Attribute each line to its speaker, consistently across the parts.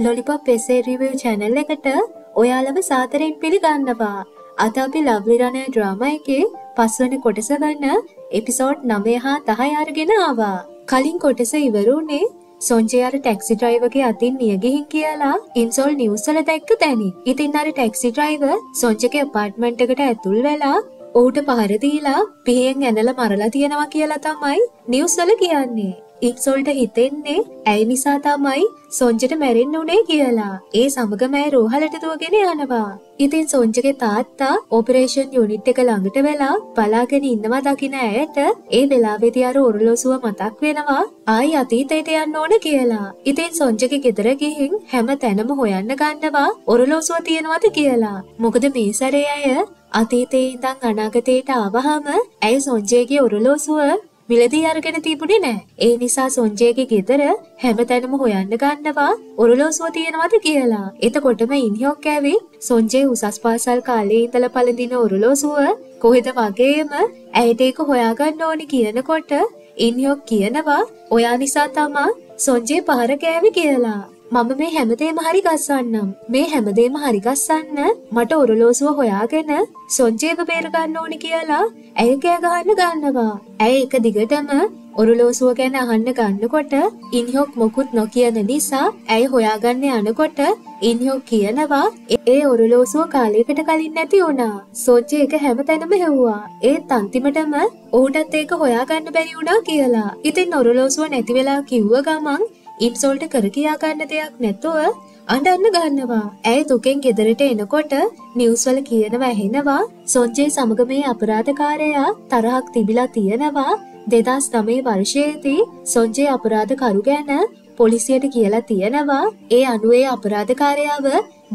Speaker 1: Lollipop essay review channel එකට ඔයාලව සාදරයෙන් පිළිගන්නවා. අද අපි lovely runner drama එකේ 5 වෙනි කොටස ගන්න එපිසෝඩ් 9 හා 10 අරගෙන ආවා. කලින් කොටස ඉවර වුණේ සොන්ජේ අර ටැක්සි ඩ්‍රයිවර්ගේ අතින් මිය ගිහින් කියලා ඉන්සෝල් නිවුස් වල දැක්ක තැනින්. ඉතින් අර ටැක්සි ඩ්‍රයිවර් සොන්ජේගේ අපාර්ට්මන්ට් එකට ඇතුල් වෙලා ඌට පහර දීලා පිහෙන් ඇනලා මරලා තියනවා කියලා තමයි නිවුස් වල කියන්නේ. ඉන්සෝල්ට හිතෙන්නේ ඇයි නිසා තමයි සොන්ජට මැරෙන්න උනේ කියලා. ඒ සමගම ඇය රෝහලට දුවගෙන යනවා. ඉතින් සොන්ජගේ තාත්තා ඔපරේෂන් යුනිට් එක ළඟට වෙලා බලාගෙන ඉන්නවා දකින ඇයට ඒ වෙලාවේදී අර ඔරලෝසුව මතක් වෙනවා ආයි අතීතයට යන්න ඕන කියලා. ඉතින් සොන්ජගේ ගෙදර ගිහින් හැම තැනම හොයන්න ගන්නවා ඔරලෝසුව තියෙනවද කියලා. මොකද මේ සැරේ ඇය අතීතයේ ඉඳන් අනාගතයට ආවහම ඇය සොන්ජේගේ ඔරලෝසුව මිලදී අරගෙන තිබුණේ නැහැ. ඒ නිසා සොන්ජේගේ ගෙදර හැමතැනම හොයන්න ගන්නවා ඔරලෝසුව තියෙනවද කියලා. එතකොටම ඉන්හියොක් ඇවිත් සොන්ජේ උසස් පාසල් කාලේ ඉඳලා පළඳින ඔරලෝසුව කොහෙද වගේම ඇයට ඒක හොයාගන්න ඕනි කියනකොට ඉන්හියොක් කියනවා ඔයා නිසා තමයි සොන්ජේ පහර කෑවේ කියලා. මම මේ හැමදේම හරි ගස්සන්නම්. මේ හැමදේම හරි ගස්සන්න මට ඔරලෝසුව හොයාගෙන සොන්ජේව බේර ගන්න ඕනි කියලා ඇය කෑ ගහන්න ගන්නවා. ඇය එක දිගටම ඔරලෝසුව ගැන අහන්න ගන්නකොට ඉන්හියොක් මොකුත් නොකියන නිසා ඇය හොයාගන්න යනකොට ඉන්හියොක් කියනවා ඒ ඔරලෝසුව කාලයකට කලින් නැති වුණා. සොන්ජේ ඒක හැමතැනම හෙව්වා. ඒත් අන්තිමටම ඔහුටත් ඒක හොයාගන්න බැරි වුණා කියලා. ඉතින් ඔරලෝසුව නැති වෙලා කිව්ව ගමන් ඉන්සෝල්ට කර කියා ගන්න දෙයක් නැතුව අඬන්න ගන්නවා. ඇය දුකෙන් ගෙදරට එනකොට නිවුස් වල කියනවා ඇහෙනවා සොන්ජේ සමග මේ අපරාධකාරයා තරහක් තිබිලා තියෙනවා. 2009 වර්ෂයේදී සොන්ජේ අපරාධකරු ගැන පොලිසියට කියලා තියෙනවා. ඒ අනුවේ අපරාධකාරයාව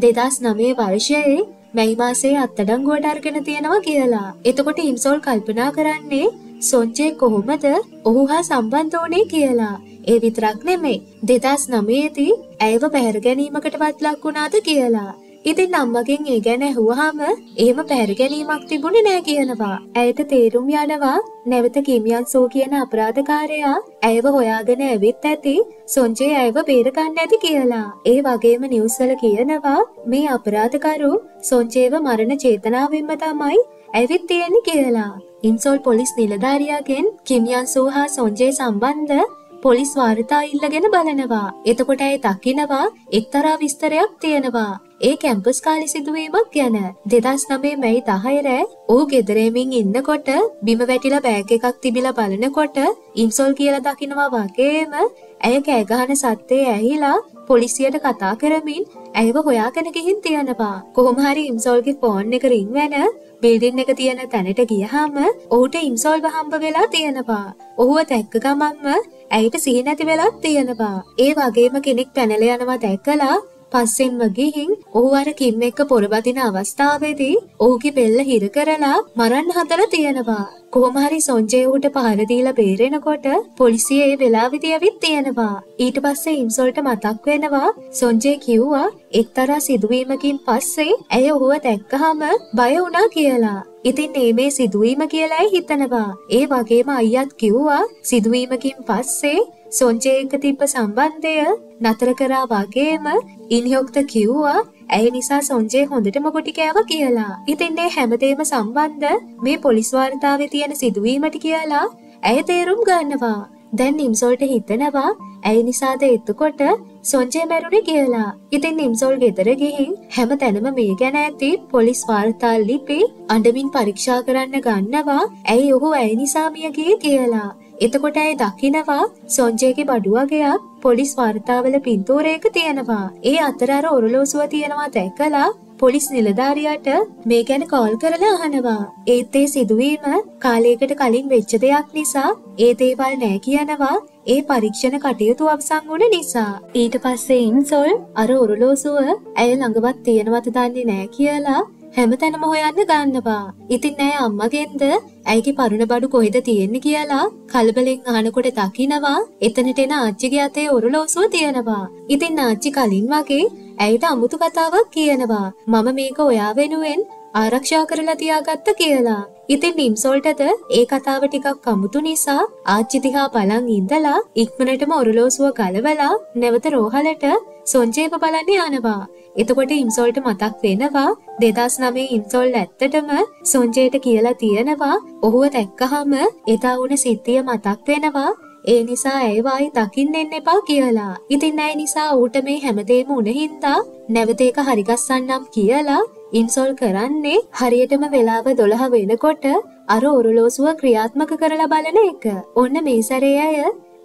Speaker 1: 2009 වර්ෂයේ මැයි මාසයේ අත්අඩංගුවට අරගෙන තියෙනවා කියලා. එතකොට ඉන්සෝල් කල්පනා කරන්නේ සොන්ජේ කොහොමද ඔහු හා සම්බන්ධ වුණේ කියලා. ඒ විතරක් නෙමෙයි 2009 දී ඇයව පැහැර ගැනීමකටවත් ලක් වුණාද කියලා. ඉතින් අම්මගෙන් ඒ ගැන ඇහුවාම එහෙම පැහැර ගැනීමක් තිබුණේ නැහැ කියනවා. ඇයට තේරුම් යනවා නැවත කිමියන් සෝ කියන අපරාධකාරයා ඇයව හොයාගෙන ඇවිත් ඇති සොන්ජේ ඇයව බේර ගන්න ඇති කියලා. ඒ වගේම නිවුස් වල කියනවා මේ අපරාධකරු සොන්ජේව මරණ චේතනාවෙන්ම තමයි ඇවිත් තියෙන්නේ කියලා. ඉන්සෝල් පොලිස් නිලධාරියාගෙන් කිමියන් සෝ හා සොන්ජේ සම්බන්ධ පොලිස් වාර්තා ඉල්ලගෙන බලනවා. එතකොට ඇය දකිනවා එක්තරා විස්තරයක් තියෙනවා. ඒ කැම්පස් කාලේ සිදුවීමක් ගැන. 2009 මැයි 10 රෑ ඔහු ගෙදරෙමින් ඉන්නකොට බිම වැටිලා බෑග් එකක් තිබිලා බලනකොට ඉන්සෝල් කියලා දකිනවා වගේම ඇය කෑ ගහන සද්දේ ඇහිලා පොලිසියට කතා කරමින් ඇයව හොයාගෙන ගිහින් තියනවා. කොහොම හරි ඉන්සෝල්ගේ ෆෝන් එක රින් වෙන බිල්ඩින් එක තියෙන තැනට ගියහම ඔහුට ඉන්සෝල්ව හම්බ වෙලා තියෙනවා. ඔහුව දැක්ක ගමන්ම ඇයට සිහි නැති වෙලා තියෙනවා. ඒ වගේම කෙනෙක් පැනලා යනවා දැකලා පස්සෙන්ම ගිහින් ඔහු අර කිම් එක්ක පොරබදින අවස්ථාවේදී ඔහුගේ බෙල්ල හිර කරලා මරන්න හදලා තියෙනවා. කොහොම හරි සොන්ජේ උට පහර දීලා බේරෙනකොට පොලිසිය ඒ වෙලාවෙදී ඇවිත් තියෙනවා. ඊට පස්සේ ඉන්සෝල්ට මතක් වෙනවා සොන්ජේ කිව්වා එක්තරා සිදුවීමකින් පස්සේ ඇය ඔහුව දැක්කහම බය වුණා කියලා. ඉතින් මේ සිදුවීම කියලා හිතනවා. ඒ වගේම අයියත් කිව්වා සිදුවීමකින් පස්සේ සොන්ජේ එක්ක තිබ්බ සම්බන්ධය නතර කරා වගේම ඉන්හියොක්ට කිව්වා ඇය නිසා සොන්ජේ හොඳටම කොටි කෑවා කියලා. ඉතින් මේ හැමදේම සම්බන්ධ මේ පොලිස් වාර්තාවේ තියෙන සිදුවීමට කියලා ඇය තේරුම් ගන්නවා. දැන් ඉන්සෝල්ට හිතනවා ඇයි නිසාද එතකොට සොන්ජේ මැරුණේ කියලා. ඉතින් ඉන්සෝල් ගෙදර ගිහින් හැම තැනම මේ ගැන ඇති පොලිස් වාර්තා ලිපි අඬමින් පරීක්ෂා කරන්න ගන්නවා ඇයි ඔහු ඇයි නිසා මිය ගියේ කියලා. එතකොට ඇය දකිනවා සොන්ජේගේ බඩුවගයක් පොලිස් වාර්තාවල පින්තූරයක තියෙනවා. ඒ අතර අර ඔරලෝසුව තියෙනවා දැකලා පොලිස් නිලධාරියාට මේ ගැන කෝල් කරලා අහනවා. ඒත් ඒ සිදුවීම කාලයකට කලින් වෙච්ච දෙයක් නිසා ඒ දේවල් නෑ කියනවා. ඒ පරීක්ෂණ කටයුතු අවසන් වුණ නිසා. ඊට පස්සේ ඉන්සෝල් අර ඔරලෝසුව ඇය ළඟවත් තියෙනවද දන්නේ නෑ කියලා හැමතැනම හොයන්න ගන්නවා. ඉතින් ඇය අම්මගෙන්ද ඇයිගේ පරුණ බඩු කොහෙද තියෙන්නේ කියලා කලබලෙන් අහනකොට දකිනවා එතනට එන ආච්චිගේ අතේ ඔරලෝසුව තියෙනවා. ඉතින් ආච්චි කලින් වගේ ඇයට අමුතු කතාවක් කියනවා. මම මේක ඔයා වෙනුවෙන් ආරක්ෂා කරලා තියාගත්ත කියලා. ඉතින් නිම්සෝල්ටද ඒ කතාව ටිකක් අමුතු නිසා ආච්චි දිහා බලන් ඉඳලා ඉක්මනටම ඔරලෝසුව ගලවලා නැවත රෝහලට සොන්ජේව බලන්න යනවා. එතකොට ඉම්සෝල්ට මතක් වෙනවා 2009 ඉම්සෝල් ඇත්තටම සොන්ජේට කියලා තියෙනවා ඔහුව දැක්කහම එදා වුණ සිද්ධිය මතක් වෙනවා. ඒ නිසා ඇයව ආයි දකින්න එන්න එපා කියලා. ඉතින් ඇය නිසා ඌට මේ හැමදේම උන හින්දා නැවත ඒක හරිගස්සන්නම් කියලා ඉම්සෝල් කරන්නේ හරියටම වෙලාව 12 වෙනකොට අර ඔරලෝසුව ක්‍රියාත්මක කරලා බලන එක. ඔන්න මේ සැරේ අය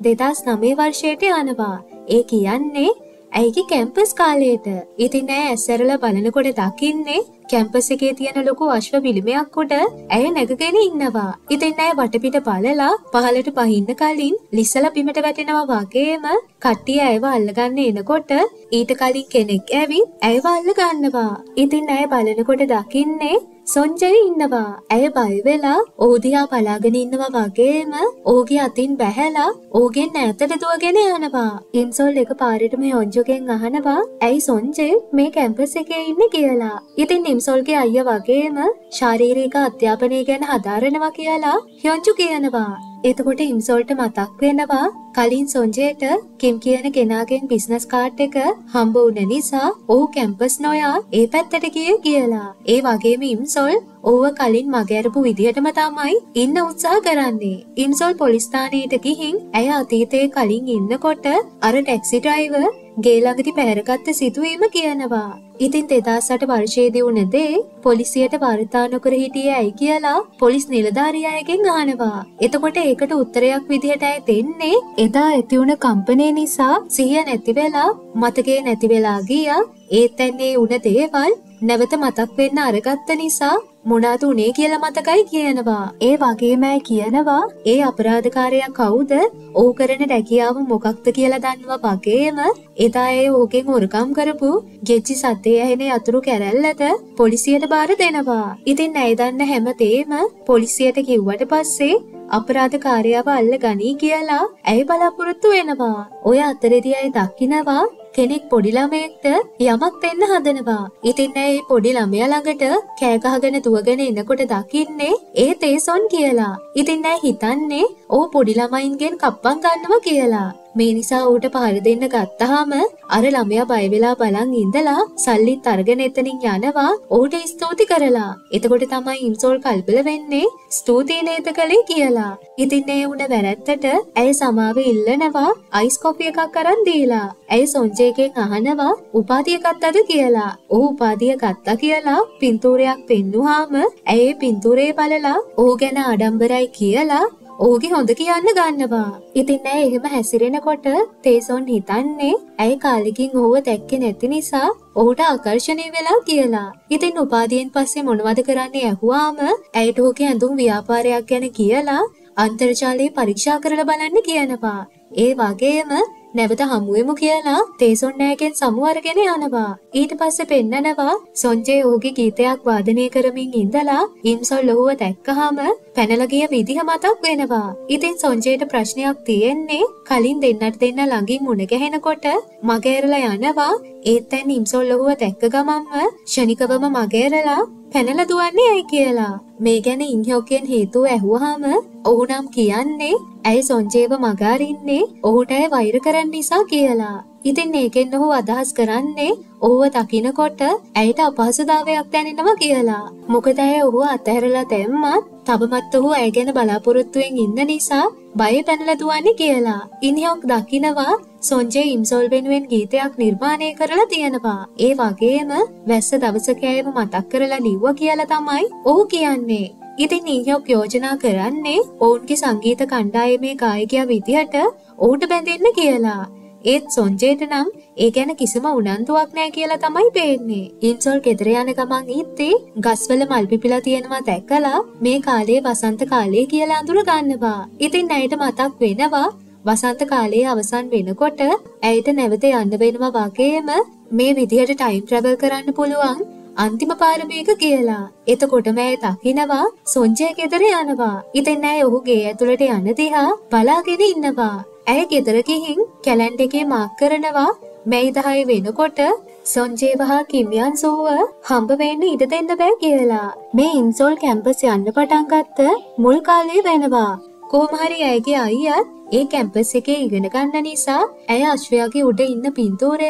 Speaker 1: 2009 වර්ෂයට යනවා. ඒ කියන්නේ ඇයිගේ කැම්පස් කාලයට. ඉතින් ඇය ඇස්සරලා බලනකොට දකින්නේ කැම්පස් එකේ තියෙන ලොකු අශ්ව පිළිමයක් උඩ ඇය නැගගෙන ඉන්නවා. ඉතින් ඇය වටපිට බලලා පහළට පහින්න කලින් ලිස්සලා බිමට වැටෙනවා වගේම කට්ටිය ඇයව අල්ලගන්න එනකොට ඊට කලින් කෙනෙක් ඇවිත් ඇයව අල්ල ගන්නවා. ඉතින් ඇය බලනකොට දකින්නේ සොන්ජේ ඉන්නවා. ඇය බය වෙලා ඔහු දිහා බලාගෙන ඉන්නවා වගේම ඔහුගේ අතින් බැහැලා ඔහුගෙන් ඈතට දුවගෙන යනවා. ඉම්සෝල් එක පාරටම යොන්ජුගෙන් අහනවා ඇයි සොන්ජේ මේ කැම්පස් එකේ ඉන්නේ කියලා. ඉතින් ඉම්සෝල්ගේ අයියා වගේම ශාරීරික අධ්‍යාපනය ගැන හදාරනවා කියලා යොන්ජු කියනවා. එතකොට ඉම්සෝල්ට මතක් වෙනවා කලින් සොන්ජේට කිම් කියන කෙනාගෙන් බිස්නස් කාඩ් එක හම්බ වුණ නිසා ඔහු කැම්පස් නොයා ඒ පැත්තට ගියේ කියලා. ඒ වගේම ඉම්සෝල් ඔහුව කලින් මගහැරපු විදිහටම තමයි ඉන්න උත්සාහ කරන්නේ. ඉම්සෝල් පොලිස් ස්ථානයට ගිහින් ඇය අතීතයේ කලින් ඉන්නකොට අර ටැක්සි ඩ්‍රයිවර් ගේ ළඟදී පැහැරගත්ත සිදුවීම කියනවා. ඉතින් 2008 වර්ෂයේදී වුණ දේ පොලිසියට වාර්තා නොකර හිටියේ ඇයි කියලා පොලිස් නිලධාරියාගෙන් අහනවා. එතකොට ඒකට උත්තරයක් විදිහට ඇය දෙන්නේ එදා ඇති වුණ කම්පනය නිසා සිහිය නැති වෙලා මතකේ නැති වෙලා ගියා. ඒත් ඇන්නේ වුණ දේවල් නැවත මතක් වෙන්න අරගත්ත නිසා මොනවද උනේ කියලා මතකයි කියනවා. ඒ වගේම ඇය කියනවා ඒ අපරාධකාරයා කවුද? ඔහු කරන රැකියාව මොකක්ද කියලා දන්නවා වගේම එදා ඒ ඔහුගෙන් හොරකම් කරපු ගෙච්චි සද්දේ ඇහෙන යතුරු කැරැල්ලට පොලිසියට බාර දෙනවා. ඉතින් ඇය දන්න හැමදේම පොලිසියට කිව්වට පස්සේ අපරාධකාරයාව අල්ල ගනී කියලා ඇය බලාපොරොත්තු වෙනවා. ඔය අතරේදී ඇය දකිනවා කෙනෙක් පොඩි ළමයෙක්ට යමක් දෙන්න හදනවා. ඉතින් ඇයි පොඩි ළමයා ළඟට කෑ ගහගෙන දුවගෙන එනකොට දකින්නේ ඒ තේසොන් කියලා. ඉතින් ඇයි හිතන්නේ ඔහු පොඩි ළමයින්ගෙන් කප්පම් ගන්නවා කියලා. මේ නිසා ඌට පහර දෙන්න ගත්තාම අර ළමයා බය වෙලා බලන් ඉඳලා සල්ලිත් අරගෙන එතනින් යනවා ඌට ස්තුති කරලා. එතකොට තමයි ඉම්සෝල් කල්පල වෙන්නේ ස්තුතියි නේද කලේ කියලා. ඉතින් ඒ උණ වැරැත්තට ඇය සමාව ඉල්ලනවා අයිස් කොෆි එකක් අරන් දීලා. ඇය සොන්ජේගෙන් අහනවා උපාධිය ගත්තද කියලා. ඔහු උපාධිය ගත්තා කියලා පින්තූරයක් පෙන්නුවාම ඇය පින්තූරේ බලලා ඔහු ගැන ආඩම්බරයි කියලා ඔහුගේ හොඳ කියන්න ගන්නවා. ඉතින් ඇය එහෙම හැසිරෙනකොට තේසොන් හිතන්නේ ඇය කාලෙකින් ඔහුව දැක්කේ නැති නිසා ඔහුට ආකර්ෂණය වෙලා කියලා. ඉතින් උපාධියෙන් පස්සේ මොනවද කරන්නේ ඇහුවාම ඇයට ඔහුගේ ඇඳුම් ව්‍යාපාරයක් ගැන කියලා අන්තර්ජාලයේ පරීක්ෂා කරලා බලන්න කියනවා. ඒ වගේම නැවත හමුවෙමු කියලා තේසොන් නෑගෙන් සමු අරගෙන යනවා. ඊට පස්සේ පෙන්නනවා සොන්ජේ ඔහුගේ ගීතයක් වාදනය කරමින් ඉඳලා ඉම්සොල් ඔහුව දැක්කහම පැනලා ගිය විදිහ මතක් වෙනවා. ඉතින් සොන්ජේට ප්‍රශ්නයක් තියෙන්නේ කලින් දෙන්නට දෙන්න ළඟින් මුණ ගැහෙනකොට මගහැරලා යනවා. ඒත් දැන් ඉම්සොල් ඔහුව දැක්ක ගමන්ම ක්ෂණිකවම මගහැරලා පැනලා දුවන්නේ ඇයි කියලා. මේ ගැන ඉන්හ්යෝකෙන් හේතුව ඇහුවාම ඔහු නම් කියන්නේ ඇයි සොන්ජේව මගහරින්නේ ඔහුට ඇය වෛර කරන්න නිසා කියලා. ඉතින් ඒකෙන් ඔහු අදහස් කරන්නේ ඔහුව දකිනකොට ඇයට අපහසුතාවයක් දැනෙනවා කියලා. මොකද ඇය ඔහුව අතහැරලා දැම්මත් තවමත් ඔහු ඇය ගැන බලාපොරොත්තුවෙන් ඉන්න නිසා බය පැනලා දුවන්නේ කියලා. ඉන්හ්යෝක් දකිනවා සොන්ජේ ඉම්සොල් වෙනුවෙන් ගීතයක් නිර්මාණය කරලා තියෙනවා. ඒ වගේම වැස්ස දවසක ඇයව මතක් කරලා ලිව්වා කියලා තමයි ඔහු කියන්නේ. ඉතින් ඉන්හ්යෝක් යෝජනා කරන්නේ ඔවුන්ගේ සංගීත කණ්ඩායමේ ගායකයා විදිහට ඔහුට බැඳෙන්න කියලා. ඒත් සොන්ජේට නම් ඒ ගැන කිසිම උනන්දුවක් නැහැ කියලා තමයි පේන්නේ. ඉන්සොල් ගෙදර යන ගමන් ඉද්දී ගස්වල මල් පිපිලා තියෙනවා දැකලා මේ කාලේ වසන්ත කාලේ කියලා අඳුර ගන්නවා. ඉතින් ඇයට මතක් වෙනවා වසන්ත කාලයේ අවසන් වෙනකොට ඇයට නැවත යන්න වෙනවා වගේම මේ විදිහට ටයිම් ට්‍රැවල් කරන්න පුළුවන් අන්තිම පාර මේක කියලා. එතකොටම ඇය දකිනවා සොන්ජේ ගෙදර යනවා. ඉතින් ඇය ඔහුගේ ඇතුළට යන දිහා බලාගෙන ඉන්නවා. ඇය ගෙදර ගිහින් කැලෙන්ඩර් එකේ මාක් කරනවා මැයි 10 වෙනකොට සොන්ජේව හා කිම්යන් සෝව හම්බ වෙන්න ඉඩ දෙන්න බෑ කියලා. මේ ඉන්සෝල් කැම්පස් යන්න පටන් ගත්ත මුල් කාලේ වෙනවා. කොහොම හරි ඇයගේ අයියත් ඒ කැම්පස් එකේ ඉගෙන ගන්න නිසා ඇය අශ්වයාගේ උඩ ඉන්න පින්තූරයක්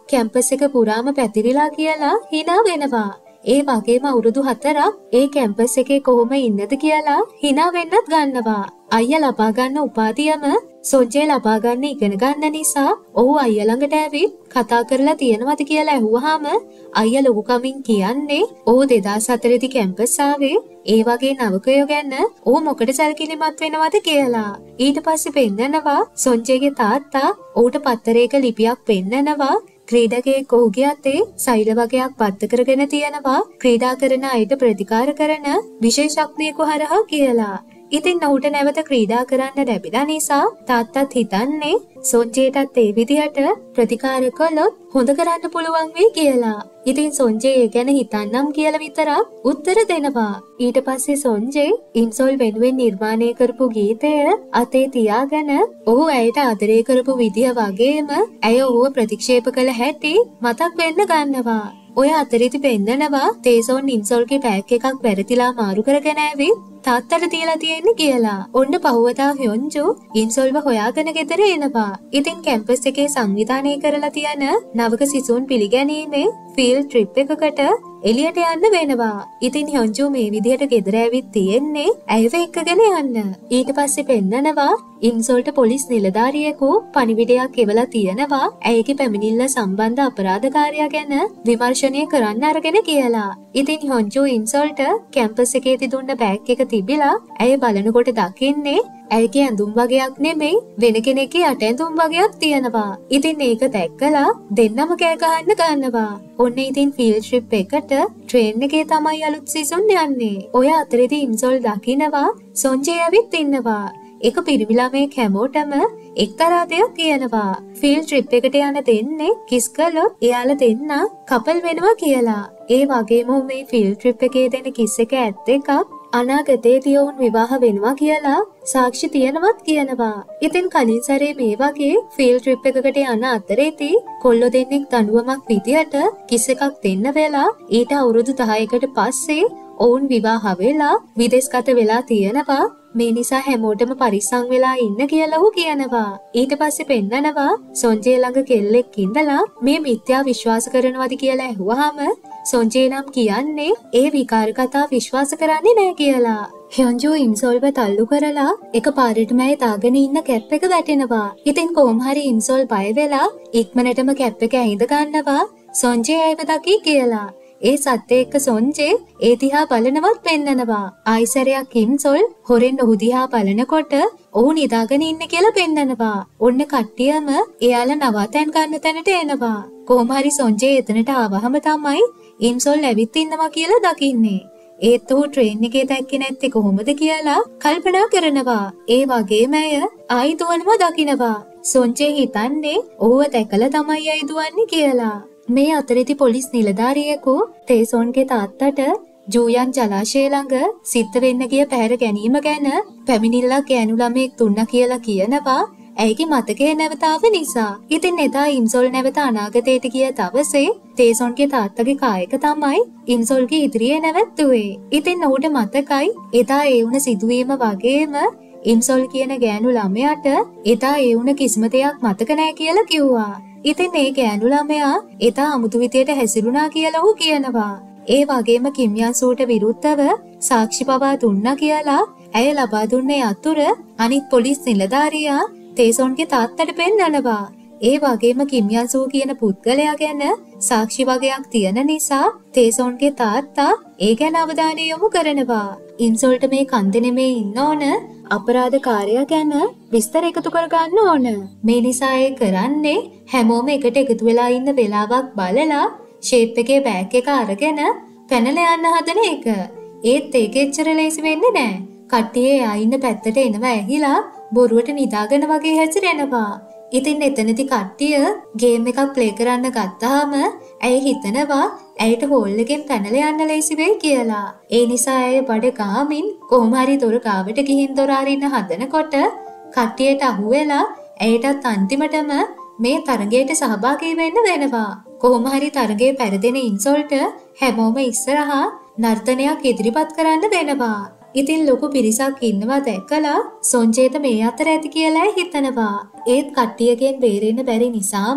Speaker 1: කැම්පස් එක පුරාම පැතිරිලා කියලා hina වෙනවා. ඒ වගේම අවුරුදු 4ක් ඒ කැම්පස් එකේ කොහොම ඉන්නද කියලා hina වෙන්නත් ගන්නවා. අයියා ලබා ගන්න උපාධියම සොන්ජේ ලබා ගන්න ඉගෙන ගන්න නිසා ඔහු අයියා ළඟට ඇවිත් කතා කරලා තියෙනවද කියලා ඇහුවාම අයියා ලොකු කමින් කියන්නේ ඔහු 2004 දී කැම්පස් ආවේ ඒ වගේ නවකයෝ ගැන ඔහු මොකද සැලකිලිමත් වෙනවද කියලා. ඊට පස්සේ පෙන්නනවා සොන්ජේගේ තාත්තා ඔහුට පත්තරයක ලිපියක් පෙන්නනවා. ක්‍රීඩකයෙක් ඔහුගේ අතේ සෛල වගයක් පත්ත කරගෙන තියෙනවා ක්‍රීඩා කරන අයට ප්‍රතිකාර කරන විශේෂඥයෙකු හරහා කියලා. ඉතින් ඔහුට නැවත ක්‍රීඩා කරන්න ලැබිලා නිසා තාත්තත් හිතන්නේ සොන්ජේටත් ඒ විදිහට ප්‍රතිකාර කළොත් හොඳ කරන්න පුළුවන් වෙයි කියලා. ඉතින් සොන්ජේ ඒ ගැන හිතන්නම් කියලා විතරක් උත්තර දෙනවා. ඊට පස්සේ සොන්ජේ ඉන්සොල් වෙනුවෙන් නිර්මාණය කරපු ගීතය අතේ තියාගෙන ඔහු ඇයට ආදරය කරපු විදිය වගේම ඇය ඔහුව ප්‍රතික්ෂේප කළ හැටි මතක් වෙන්න ගන්නවා. ඔය අතරෙදි පෙන්නනවා තේසොන් ඉන්සොල්ගේ බෑග් එකක් වැරදිලා මාරු කරගෙන ඇවිත් තාත්තට තියලා තියෙන්නේ කියලා. ඔන්න පහුවදා හ්යොන්ජු ඉන්සොල්ව හොයාගෙන ගෙදර එනවා. ඉතින් කැම්පස් එකේ සංවිධානය කරලා තියෙන නවක සිසුන් පිළිගැනීමේ ෆීල්ඩ් ට්‍රිප් එකකට එළියට යන්න වෙනවා. ඉතින් හ්යොන්ජු මේ විදිහට ගෙදර ඇවිත් තියෙන්නේ ඇයව එක්කගෙන යන්න. ඊට පස්සේ පෙන්නනවා ඉන්සොල්ට පොලිස් නිලධාරියෙකු පණිවිඩයක් එවලා තියෙනවා ඇයගේ පැමිණිල්ල සම්බන්ධ අපරාධකාරයා ගැන විමර්ශනය කරන්න අරගෙන කියලා. ඉතින් හ්යොන්ජු ඉන්සොල්ට කැම්පස් එකේදී දුන්න බෑග් එක තිබිලා ඇය බලනකොට දකින්නේ ඇයගේ ඇඳුම් වගේක් නෙමෙයි වෙන කෙනෙක්ගේ අටැඳුම් වගේක් තියෙනවා. ඉතින් ඒක දැක්කලා දෙන්නම කෑ ගහන්න ගන්නවා. ඔන්න ඉතින් ෆීල්ඩ් ට්‍රිප් එකට ට්‍රේන් එකේ තමයි අලුත් සිසුන් යන්නේ. ඔය අතරේදී ඉන්සොල් දකිනවා සොන්ජේ ඇවිත් ඉන්නවා. ඒක පිරිමි ළමයෙක් හැමෝටම එක්තරා දෙයක් කියනවා. ෆීල්ඩ් ට්‍රිප් එකට යන දෙන්නේ කිස් කළොත් එයාලා දෙන්න කපල් වෙනවා කියලා. ඒ වගේම මේ ෆීල්ඩ් ට්‍රිප් එකේ දෙන කිස් එක ඇත්ත එකක් අනාගතයේදී ඔවුන් විවාහ වෙනවා කියලා සාක්ෂි තියෙනවත් කියනවා. ඉතින් කලින් සැරේ මේ වගේ ෆීල්ඩ් ට්‍රිප් එකකට යන අතරේදී කොල්ලෝ දෙන්නෙක් දඬුවමක් විදියට කිස් එකක් දෙන්න වෙලා ඊට අවුරුදු 10කට පස්සේ ඔවුන් විවාහ වෙලා විදේශගත වෙලා තියෙනවා. මේ නිසා හැමෝටම පරිස්සම් වෙලා ඉන්න කියලා ඔහු කියනවා. ඊට පස්සේ පෙන්නනවා සොන්ජේ ළඟ කෙල්ලෙක් ඉඳලා මේ මිත්‍යා විශ්වාස කරනවද කියලා ඇහුවාම සොන්ජේ නම් කියන්නේ ඒ විකාර කතා විශ්වාස කරන්නේ නැහැ කියලා. හ්යොන්ජු ඉන්සොල්ව තල්ලු කරලා එකපාරටම ඇය දාගෙන ඉන්න කැප් එක වැටෙනවා. ඉතින් කොහොම හරි ඉන්සොල් බය වෙලා ඉක්මනටම කැප් එක ඇඳ ගන්නවා සොන්ජේ ඇයව දකි කියලා. ඒ සත්‍ය එක්ක සොන්ජේ ඒ දිහා බලනවත් පෙන්නනවා. ආයිසරයක් ඉන්සොල් හොරෙන් ඔහු දිහා බලනකොට ඔහු නිදාගෙන ඉන්න කියලා පෙන්නනවා. ඔන්න කට්ටියම එයාලා නවාතැන් ගන්න තැනට එනවා. කොහොම හරි සොන්ජේ එතනට ආවහම තමයි ඉන්සොල් ඇවිත් ඉන්නවා කියලා දකින්නේ. ඒත් ඔහු ට්‍රේන් එකේ දැක්කේ නැත්තේ කොහොමද කියලා කල්පනා කරනවා. ඒ වගේම ඇය ආයි දුවනවා දකිනවා. සොන්ජේ හිතන්නේ ඔහුව දැකලා තමයි ආයි දුවන්නේ කියලා. මේ අතරේදී පොලිස් නිලධාරියෙකු තේසොන්ගේ තාත්තට ජූයන් ජලාශය ළඟ සිද්ධ වෙන්න ගිය පැහැර ගැනීම ගැන පැමිණිල්ලක් ගෑනු ළමයෙක් දුන්නා කියලා කියනවා. ඇයිගේ මතකයේ නැවතාව නිසා. ඉතින් එදා ඉන්සොල් නැවත අනාගතයට ගිය දවසේ තේසොන්ගේ තාත්තගේ කායක තමයි ඉන්සොල්ගේ ඉදිරියේ නැවැත්තුවේ. ඉතින් ඔහුට මතකයි එදා ඒ වුණ සිදුවීම වගේම ඉන්සොල් කියන ගෑනු ළමයාට එදා ඒ වුණ කිසිම දෙයක් මතක නැහැ කියලා කිව්වා. ඉතින් ඒ ගෑනු ළමයා එදා අමුතු විදියට හැසිරුණා කියලා ඔහු කියනවා. ඒ වගේම කිම්යන්සූට විරුද්ධව සාක්ෂි පවා දුන්නා කියලා ඇය ලබා දුන්නේ අතුර අනිත් පොලිස් නිලධාරියා තේසොන්ගේ තාත්තට පෙන්නනවා. ඒ වගේම කිම්යන්සූ කියන පුද්ගලයා ගැන සාක්ෂි වගයක් තියෙන නිසා තේසොන්ගේ තාත්තා ඒ ගැන අවධානය යොමු කරනවා. ඉන්සොල්ට මේ කන්දේ නෙමේ ඉන්න ඕන අපරාධකාරයා ගැන විස්තර එකතු කර ගන්න ඕන. මේ නිසා ඒ කරන්නේ හැමෝම එකට එකතු වෙලා ඉන්න වෙලාවක් බලලා ෂේප් එකේ බෑග් එක අරගෙන පැනලා යන්න හදන එක. ඒත් ඒක එච්චර ලේසි වෙන්නේ නැහැ. කට්ටිය ආයින්න පැත්තට එනවා ඇහිලා බොරුවට නිදාගෙන වගේ හැසිරෙනවා. ඉතින් එතනදි කට්ටිය ගේම් එකක් ප්ලේ කරන්න ගත්තාම ඇය හිතනවා ඇයට හෝල් එකෙන් පැනලා යන්න ලේසි වෙයි කියලා. ඒ නිසා ඇය බඩ ගාමින් කොහොම හරි දොර ගාවට ගිහින් දොර අරින්න හදනකොට කට්ටියට අහුවෙලා ඇයටත් අන්තිමටම මේ තරගයට සහභාගී වෙන්න වෙනවා. කොහොම හරි තරගයේ පෙරදෙන ඉන්සොල්ට හැමෝම ඉස්සරහා නර්තනයක් ඉදිරිපත් කරන්න වෙනවා. ඉතින් ලොකු පිරිසක් ඉන්නවා දැකලා සොන්ජේත මේ අතර ඇති කියලා හිතනවා. ඒත් කට්ටියගෙන් බේරෙන්න බැරි නිසාම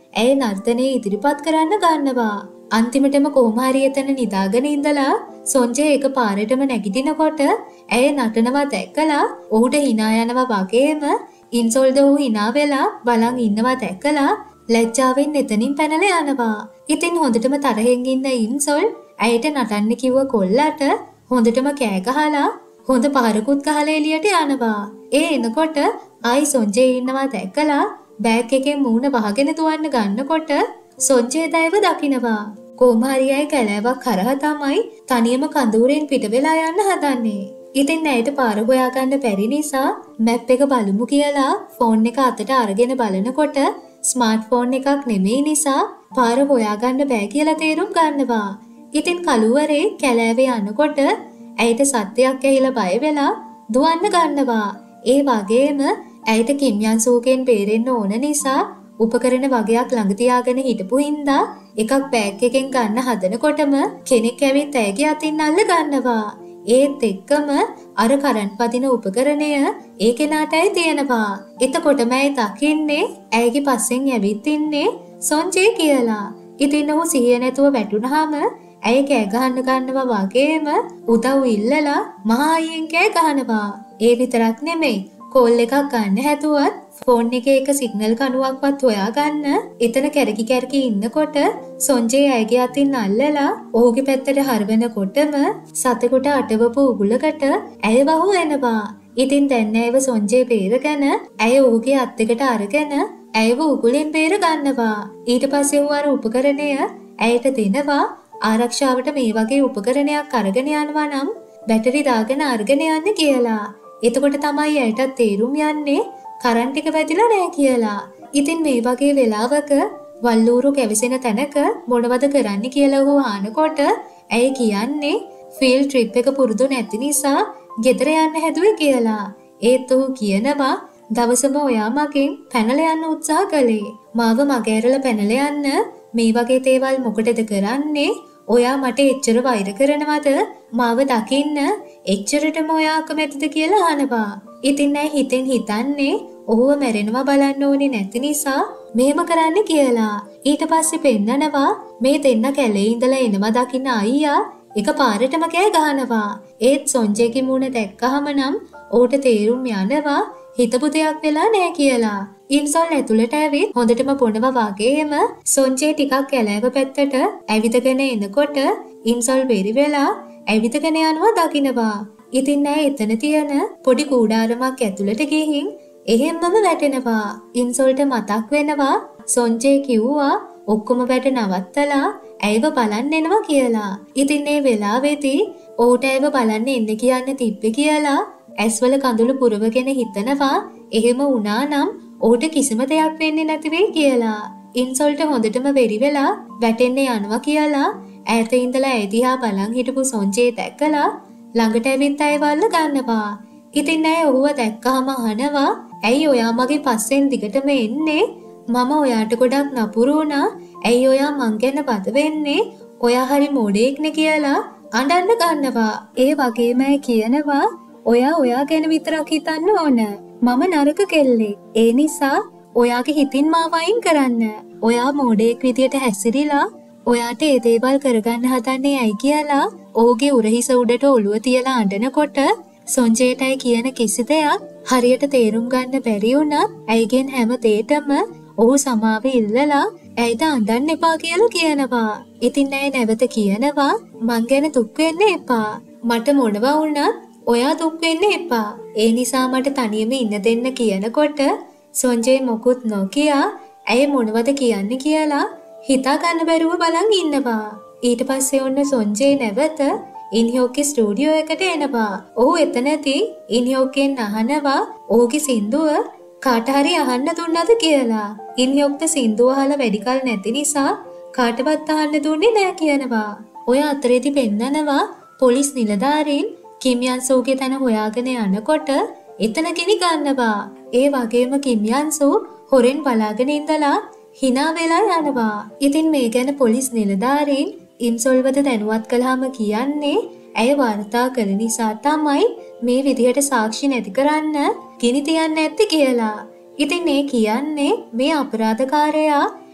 Speaker 1: ඇය නර්තනයේ ඉදිරිපත් කරන්න ගන්නවා. අන්තිමටම කොහොම හරි එතන නිදාගෙන ඉඳලා සොන්ජේ එක පාරටම නැගිටිනකොට ඇය නටනවා දැකලා ඔහුට hina යනවා වගේම ඉන්සොල්ද ඔහු hina වෙලා බලන් ඉන්නවා දැකලා ලැජ්ජාවෙන් එතනින් පැනලා යනවා. ඉතින් හොඳටම තරහෙන් ඉන්න ඉන්සොල් ඇයට නටන්න කිව්ව කොල්ලට හොඳටම කෑ ගහලා හොඳ පාරකුත් ගහලා එළියට යනවා. ඒ එනකොට ආයි සොන්ජේ ඉන්නවා දැකලා බෑග් එකෙන් මූණ වහගෙන දුවන්න ගන්නකොට සොන්ජේ දයව දකිනවා. කොහොම හරි අය කැලෑවක් කරා තමයි තනියම කඳුරෙන් පිට වෙලා යන්න හදන්නේ. ඉතින් ඇයට පාර හොයාගන්න බැරි නිසා මැප් එක බලමු කියලා ෆෝන් එක අතට අරගෙන බලනකොට ස්මාර්ට් ෆෝන් එකක් නෙමෙයි නිසා පාර හොයාගන්න බෑ කියලා තේරුම් ගන්නවා. ඉතින් කළුවරේ කැලෑවේ යනකොට ඇයට සත්‍යයක් ඇහිලා බය වෙලා දුවන්න ගන්නවා. ඒ වගේම ඇයට කිම් යන් සූකෙන් බේරෙන්න ඕන නිසා උපකරණ වගයක් ළඟ තියාගෙන හිටපු හින්දා එකක් බෑග් එකෙන් ගන්න හදනකොටම කෙනෙක් ඇවිත් ඇයගේ අතින් අල්ල ගන්නවා. ඒත් එක්කම අර කරන්ට් පදින උපකරණය ඒ කෙනාටයි තියෙනවා. එතකොටම ඇය දකින්නේ ඇයගේ පස්සෙන් ඇවිත් ඉන්නේ සොන්ජේ කියලා. ඉතින් ඔහු සිහිය නැතුව වැටුනහම ඇය කෑ ගහන්න ගන්නවා වගේම උදව් ඉල්ලලා මහා අයියෙන් කෑ ගහනවා. ඒ විතරක් නෙමෙයි කෝල් එකක් ගන්න හැදුවත් ෆෝන් එකේ එක සිග්නල් කණුවක්වත් හොයාගන්න එතන කැරකි කැරකි ඉන්නකොට සොන්ජේ ඇයගේ අතින් අල්ලලා ඔහුගේ පැත්තට හරවනකොටම සතෙකුට අටවපු උගුලකට ඇය වහු එනවා. ඉතින් දැන් ඇයව සොන්ජේ බේරගෙන ඇය ඔහුගේ අත් දෙකට අරගෙන ඇයව උගුලෙන් බේර ගන්නවා. ඊට පස්සේ ඔහු අර උපකරණය ඇයට දෙනවා. ආරක්ෂාවට මේ වගේ උපකරණයක් අරගෙන යනවා නම් බැටරි දාගෙන අරගෙන යන්න කියලා. එතකොට තමයි ඇයට තේරුම් යන්නේ කරන්ට් එක වැදිලා නැහැ කියලා. ඉතින් මේ වගේ වෙලාවක වල්ලූරු කැවිසෙන තැනක මොනවද කරන්න කියලා ඔහු අහනකොට ඇය කියන්නේ ෆීල්ඩ් ට්‍රිප් එක පුරුදු නැති නිසා ගෙදර යන්න හැදුවේ කියලා. ඒත් ඔහු කියනවා දවසම ඔයා මගෙන් පැනලා යන්න උත්සාහ කළේ. මාව මගහැරලා පැනලා යන්න මේ වගේ දේවල් මොකටද කරන්නේ? ඔයා මට එච්චර වෛර කරනවද? මාව දකින්න එච්චරටම ඔයා අකමැතිද කියලා අහනවා. ඉතින් ඇයි හිතෙන් හිතන්නේ ඔහුව මැරෙනවා බලන්න ඕනේ නැති නිසා මෙහෙම කරන්න කියලා. ඊට පස්සේ පෙන්නනවා මේ දෙන්න කැලේ ඉඳලා එනවා දකින්න අයියා එක පාරටම කෑ ගහනවා. ඒත් සොන්ජේගේ මූණ දැක්කහම නම් ඔහුට තේරුම් යනවා හිතපු දෙයක් වෙලා නැහැ කියලා. ඉන්සොල් ඇතුළට ඇවිත් හොඳටම පොනවා වගේම සොන්ජේ ටිකක් කැලෑව පැත්තට ඇවිදගෙන එනකොට ඉන්සොල් බෙරි වෙලා ඇවිදගෙන යනවා දකින්නවා. ඉතින් ඇය එතන තියෙන පොඩි කූඩාරමක් ඇතුළට ගිහින් එහෙම්මම වැටෙනවා. ඉන්සොල්ට මතක් වෙනවා සොන්ජේ කිව්වා ඔක්කොම වැඩ නවත්තලා ඇයව බලන්න එනවා කියලා. ඉතින් මේ වෙලාවේදී ඔහුට ඇයව බලන්න එන්න කියන්න තිබ්බේ කියලා ඇස්වල කඳුළු පුරවගෙන හිතනවා එහෙම වුණා නම් ඔහුට කිසිම දෙයක් වෙන්නේ නැති වෙයි කියලා. ඉන්සොල්ට හොඳටම වෙරි වෙලා වැටෙන්න යනවා කියලා ඈත ඉඳලා ඇය දිහා බලන් හිටපු සොන්ජේ දැකලා ළඟට ඇවිත් ඇයව අල්ල ගන්නවා. ඉතින් ඇය ඔහුව දැක්කහම අහනවා ඇයි ඔයා මගේ පස්සෙන් දිගටම එන්නේ? මම ඔයාට ගොඩක් නපුරු වුණා. ඇයි ඔයා මං ගැන බද වෙන්නේ? ඔයා හරි මොඩේක්නේ කියලා අඬන්න ගන්නවා. ඒ වගේම ඇය කියනවා ඔයා ගැන විතරක් හිතන්න ඕන. මම නරක කෙල්ලෙක්. ඒ නිසා ඔයාගේ හිතින් මාව අයින් කරන්න. ඔයා මොඩේක් විදියට හැසිරිලා ඔයාට ඒ දේවල් කරගන්න හදන්නේ ඇයි කියලා ඔහුගේ උරහිස උඩට ඔළුව තියලා අඬනකොට සොන්ජේටයි කියන කිසි දෙයක් හරියට තේරුම් ගන්න බැරි වුණත් ඇයිගෙන් හැම දෙයකම ඔහු සමාව ඉල්ලලා ඇයිට අඬන්න එපා කියලා කියනවා. ඉතින් ඇය නැවත කියනවා මං ගැන දුක් වෙන්න එපා. මට මොනවා වුණත් ඔයා දුක් වෙන්න එපා. ඒ නිසා මට තනියම ඉන්න දෙන්න කියනකොට සොන්ජේ මොකුත් නොකිය ඇය මොනවද කියන්නේ කියලා හිතා ගන්න බැරුව බලන් ඉන්නවා. ඊට පස්සේ ඔන්න සොන්ජේ නැවත ඉන්හියෝගේ ස්ටුඩියෝ එකට එනවා. ඔහු එතනදී ඉන්හියෝගෙන් අහනවා ඔහුගේ සින්දුව කාට හරි අහන්න දුන්නද කියලා. ඉන්හියෝක්ට සින්දුව අහලා වැඩි කල නැති නිසා කාටවත් අහන්න දුන්නේ නැහැ කියනවා. ඔය අතරේදී පෙන්නනවා පොලිස් නිලධාරීන් කිම් යන්සෝගේ තැන හොයාගෙන යනකොට එතන ගිනි ගන්නවා. ඒ වගේම කිම් යන්සෝ හොරෙන් බලාගෙන ඉඳලා hina වෙලා යනවා. ඉතින් මේ ගැන පොලිස් නිලධාරීන් ඉන්සොල්වද දැනුවත් කළාම කියන්නේ ඇය වාර්තා කළ නිසා තමයි මේ විදිහට සාක්ෂි නැති කරන්න ගිනි තියන්නේ නැත්තේ කියලා. ඉතින් මේ කියන්නේ මේ අපරාධකාරයා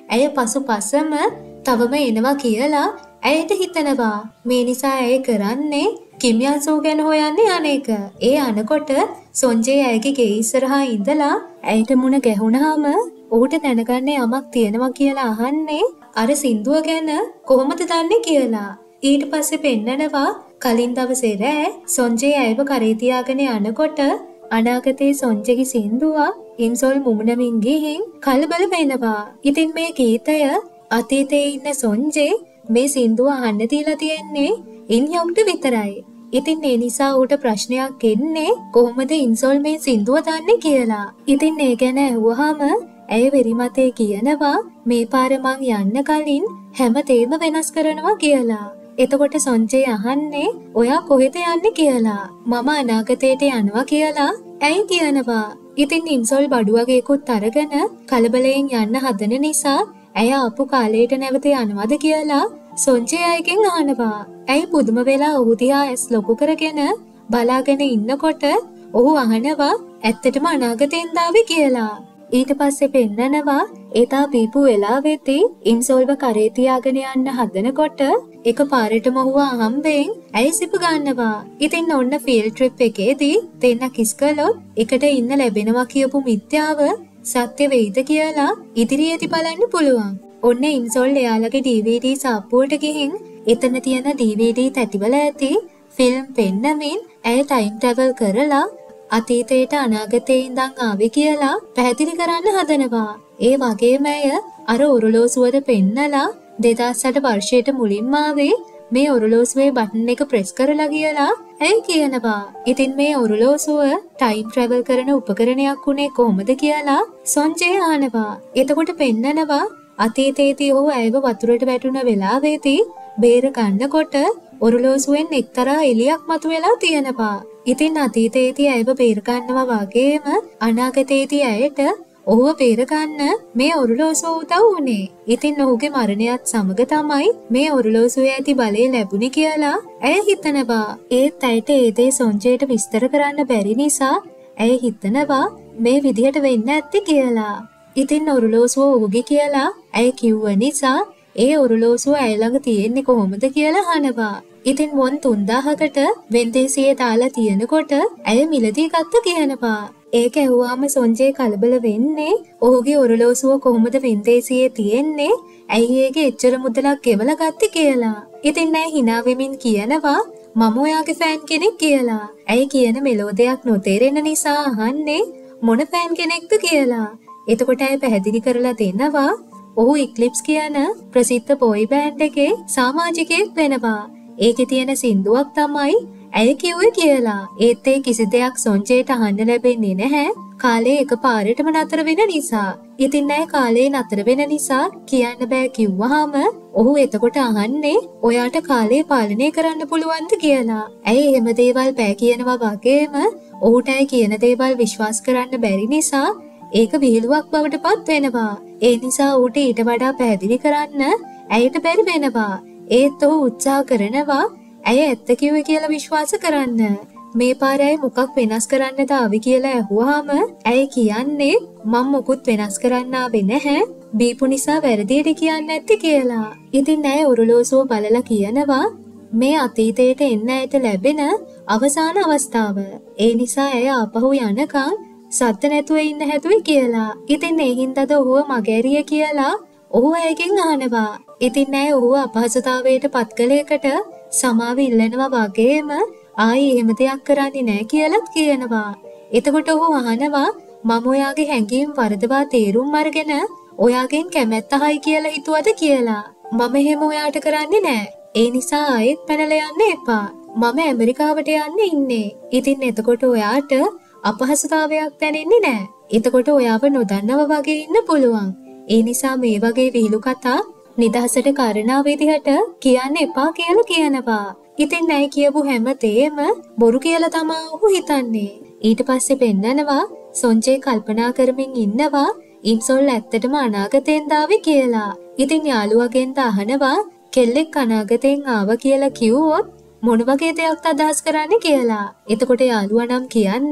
Speaker 1: ඇය පසුපසම තවම එනවා කියලා ඇයට හිතනවා. මේ නිසා ඇය කරන්නේ කිම්යන්සෝ ගැන හොයන්නේ අනේක. ඒ අනකොට සොන්ජේ ඇයගේ ගේ ඉස්සරහා ඉඳලා ඇයට මුණ ගැහුණාම ඌට දැනගන්න යමක් තියෙනවා කියලා අහන්නේ අර සින්දුව ගැන කොහොමද දන්නේ කියලා. ඊට පස්සේ පෙන්නනවා කලින් දවසේ රෑ සොන්ජේ ඇයව කරේ තියාගෙන යනකොට අනාගතයේ සොන්ජේගේ සින්දුව ඉන්සොල් මුමුණමින් ගිහින් කලබල වෙනවා. ඉතින් මේ ගීතය අතීතයේ ඉන්න සොන්ජේ මේ සින්දුව අහන්න තියලා තියෙන්නේ ඉන්යොක්ට විතරයි. ඉතින් ඒ නිසා ඌට ප්‍රශ්නයක් එන්නේ කොහොමද ඉන්සොල් මේ සින්දුව දන්නේ කියලා. ඉතින් ඒ ගැන ඇහුවාම ඇය වෙරිමතේ කියනවා මේ පාර මං යන්න කලින් හැමතේම වෙනස් කරනවා කියලා. එතකොට සොන්ජේ අහන්නේ ඔයා කොහෙද යන්නේ කියලා. මම අනාගතයට යනවා කියලා ඇයි කියනවා. ඉතින් ඉන්සොල් බඩුවගේකුත් අරගෙන කලබලයෙන් යන්න හදන නිසා ඇය ආපු කාලයට නැවත යනවද කියලා සොන්ජේ අයගෙන් අහනවා. ඇයි පුදුම වෙලා ඔහු දිහා ඇස් ලොකු කරගෙන බලාගෙන ඉන්නකොට ඔහු අහනවා ඇත්තටම අනාගතෙන් දාවේ කියලා. ඊට පස්සේ පෙන්නනවා එදා බීපු වෙලාවෙදී ඉන්සොල්ව කරේ තියාගෙන යන්න හදනකොට එක පාරටම ඔහුව අහම්බෙන් ඇයි සිප ගන්නවා. ඉතින් ඔන්න ෆීල්ඩ් ට්‍රිප් එකේදී දෙන්න කිස් කළොත් එකට ඉන්න ලැබෙනවා කියපු මිත්‍යාව සත්‍ය වෙයිද කියලා ඉදිරියේදී බලන්න පුළුවන්. ඔන්න ඉන්සොල් එයාලගේ DVD සාප්පුවට ගිහින් එතන තියෙන DVD තැටිවල ඇති ෆිල්ම් පෙන්නමින් ඇය ටයිම් ට්‍රැවල් කරලා අතීතයට අනාගතයේ ඉඳන් ආවේ කියලා පැහැදිලි කරන්න හදනවා. ඒ වගේම ඇය අර ඔරලෝසුවද පෙන්නලා 2008 වර්ෂයට මුලින්ම ආවේ මේ ඔරලෝසුවේ බටන් එක ප්‍රෙස් කරලා කියලා ඇය කියනවා. ඉතින් මේ ඔරලෝසුව ටයිම් ට්‍රැවල් කරන උපකරණයක් උනේ කොහොමද කියලා සොන්ජේ අහනවා. එතකොට පෙන්නනවා අතීතයේදී ඔහු ඇයව වතුරට වැටුණ වෙලාවේදී බේර ගන්නකොට ඔරලෝසුවෙන් එක්තරා එළියක් මතුවලා තියෙනවා. ඉතින් අතීතයේදී ඇයව බේර ගන්නවා වගේම අනාගතයේදී ඇයට ඔහුව බේර ගන්න මේ ඔරලෝසුව උදව් වුණේ. ඉතින් ඔහුගේ මරණයත් සමග තමයි මේ ඔරලෝසුවේ ඇති බලය ලැබුණේ කියලා ඇය හිතනවා. ඒත් ඇයට ඒ දේ සොන්ජේට විස්තර කරන්න බැරි නිසා ඇය හිතනවා මේ විදිහට වෙන්න ඇත්තේ කියලා. ඉතින් ඔරලෝසුව ඔහුගේ කියලා ඇය කිව්ව නිසා ඒ ඔරලෝසුව ඇය ළඟ තියෙන්නේ කොහොමද කියලා අහනවා. ඉතින් වොන් 3000කට වෙන්දේසියේ දාලා තියෙනකොට ඇය මිලදී ගත්ත කියනවා. ඒක ඇහුවාම සොන්ජේ කලබල වෙන්නේ ඔහුගේ ඔරලෝසුව කොහොමද වෙන්දේසියේ තියෙන්නේ? ඇයි ඒකේ එච්චර මුදලක් ගෙවලා ගත්තේ කියලා. ඉතින් ඇය hina වෙමින් කියනවා මම ඔයාගේ ෆෑන් කෙනෙක් කියලා. ඇය කියන මෙලෝඩියක් නොතේරෙන නිසා අහන්නේ මොන ෆෑන් කෙනෙක්ද කියලා. එතකොට ඇය පැහැදිලි කරලා දෙනවා ඔහු ඉක්ලිප්ස් කියන ප්‍රසිද්ධ බොයි බෑන්ඩ් එකේ සමාජිකයෙක් වෙනවා. ඒකේ තියෙන සින්දුවක් තමයි ඇය කිව්වේ කියලා. ඒත් ඒ කිසි දෙයක් සොන්ජේට අහන්න ලැබෙන්නේ නැහැ. කාලේ එකපාරටම නතර වෙන නිසා. ඉතින් ඇය කාලේ නතර වෙන නිසා කියන්න බෑ කිව්වහම ඔහු එතකොට අහන්නේ ඔයාට කාලේ පාලනය කරන්න පුළුවන්ද කියලා. ඇය එහෙම දේවල් බෑ කියනවා වගේම ඔහුට ඇය කියන දේවල් විශ්වාස කරන්න බැරි නිසා ඒක විහිළුවක් බවට පත් වෙනවා. ඒ නිසා ඌට ඊට වඩා පැහැදිලි කරන්න ඇයට බැරි වෙනවා. ඒත් ඔහු උත්සාහ කරනවා ඇය ඇත්ත කිව්වේ කියලා විශ්වාස කරන්න. මේ පාර ඇය මොකක් වෙනස් කරන්නද ආවේ කියලා ඇහුවාම ඇය කියන්නේ මම මොකුත් වෙනස් කරන්න ආවේ නැහැ. බීපු නිසා වැරදියට කියන්නේ නැත්තේ කියලා. ඉතින් ඇය ඔරලෝසුව බලලා කියනවා මේ අතීතයට එන්න ඇයට ලැබෙන අවසාන අවස්ථාව. ඒ නිසා ඇය ආපහු යනකම් සද්ද නැතුව ඉන්න හැදුවේ කියලා. ඉතින් ඒ හින්දාද ඔහුව මගහැරිය කියලා ඔහු ඇයගෙන් අහනවා. ඉතින් ඇය ඔහුව අපහසුතාවයට පත් කළ එකට සමාව ඉල්ලනවා වගේම ආයි එහෙම දෙයක් කරන්නේ නැහැ කියලාත් කියනවා. එතකොට ඔහු අහනවා මම ඔයාගේ හැඟීම් වරදවා තේරුම් අරගෙන ඔයාගෙන් කැමැත්තයි කියලා හිතුවද කියලා. මම එහෙම ඔයාට කරන්නේ නැහැ. ඒ නිසා ආයෙත් පැනලා යන්න එපා. මම ඇමරිකාවට යන්න ඉන්නේ. ඉතින් එතකොට ඔයාට අපහසුතාවයක් දැනෙන්නේ නැහැ. එතකොට ඔයාව නොදන්නව වගේ ඉන්න පුළුවන්. ඒ නිසා මේ වගේ විහිළු කතා නිදහසට කරනා විදිහට කියන්න එපා කියලා කියනවා. ඉතින් ඇයි කියපු හැම තේම බොරු කියලා තමා ඔහු හිතන්නේ. ඊට පස්සේ පෙන්නනවා සොන්ජේ කල්පනා කරමින් ඉන්නවා ඉන්සොල් ඇත්තටම අනාගතෙන් දාවේ කියලා. ඉතින් යාළුවගෙන් අහනවා කෙල්ලෙක් අනාගතෙන් ආව කියලා කිව්වොත් මොන වගේ දෙයක්ද අදහස් කරන්නේ කියලා. එතකොට යාළුවා නම් කියන්නේ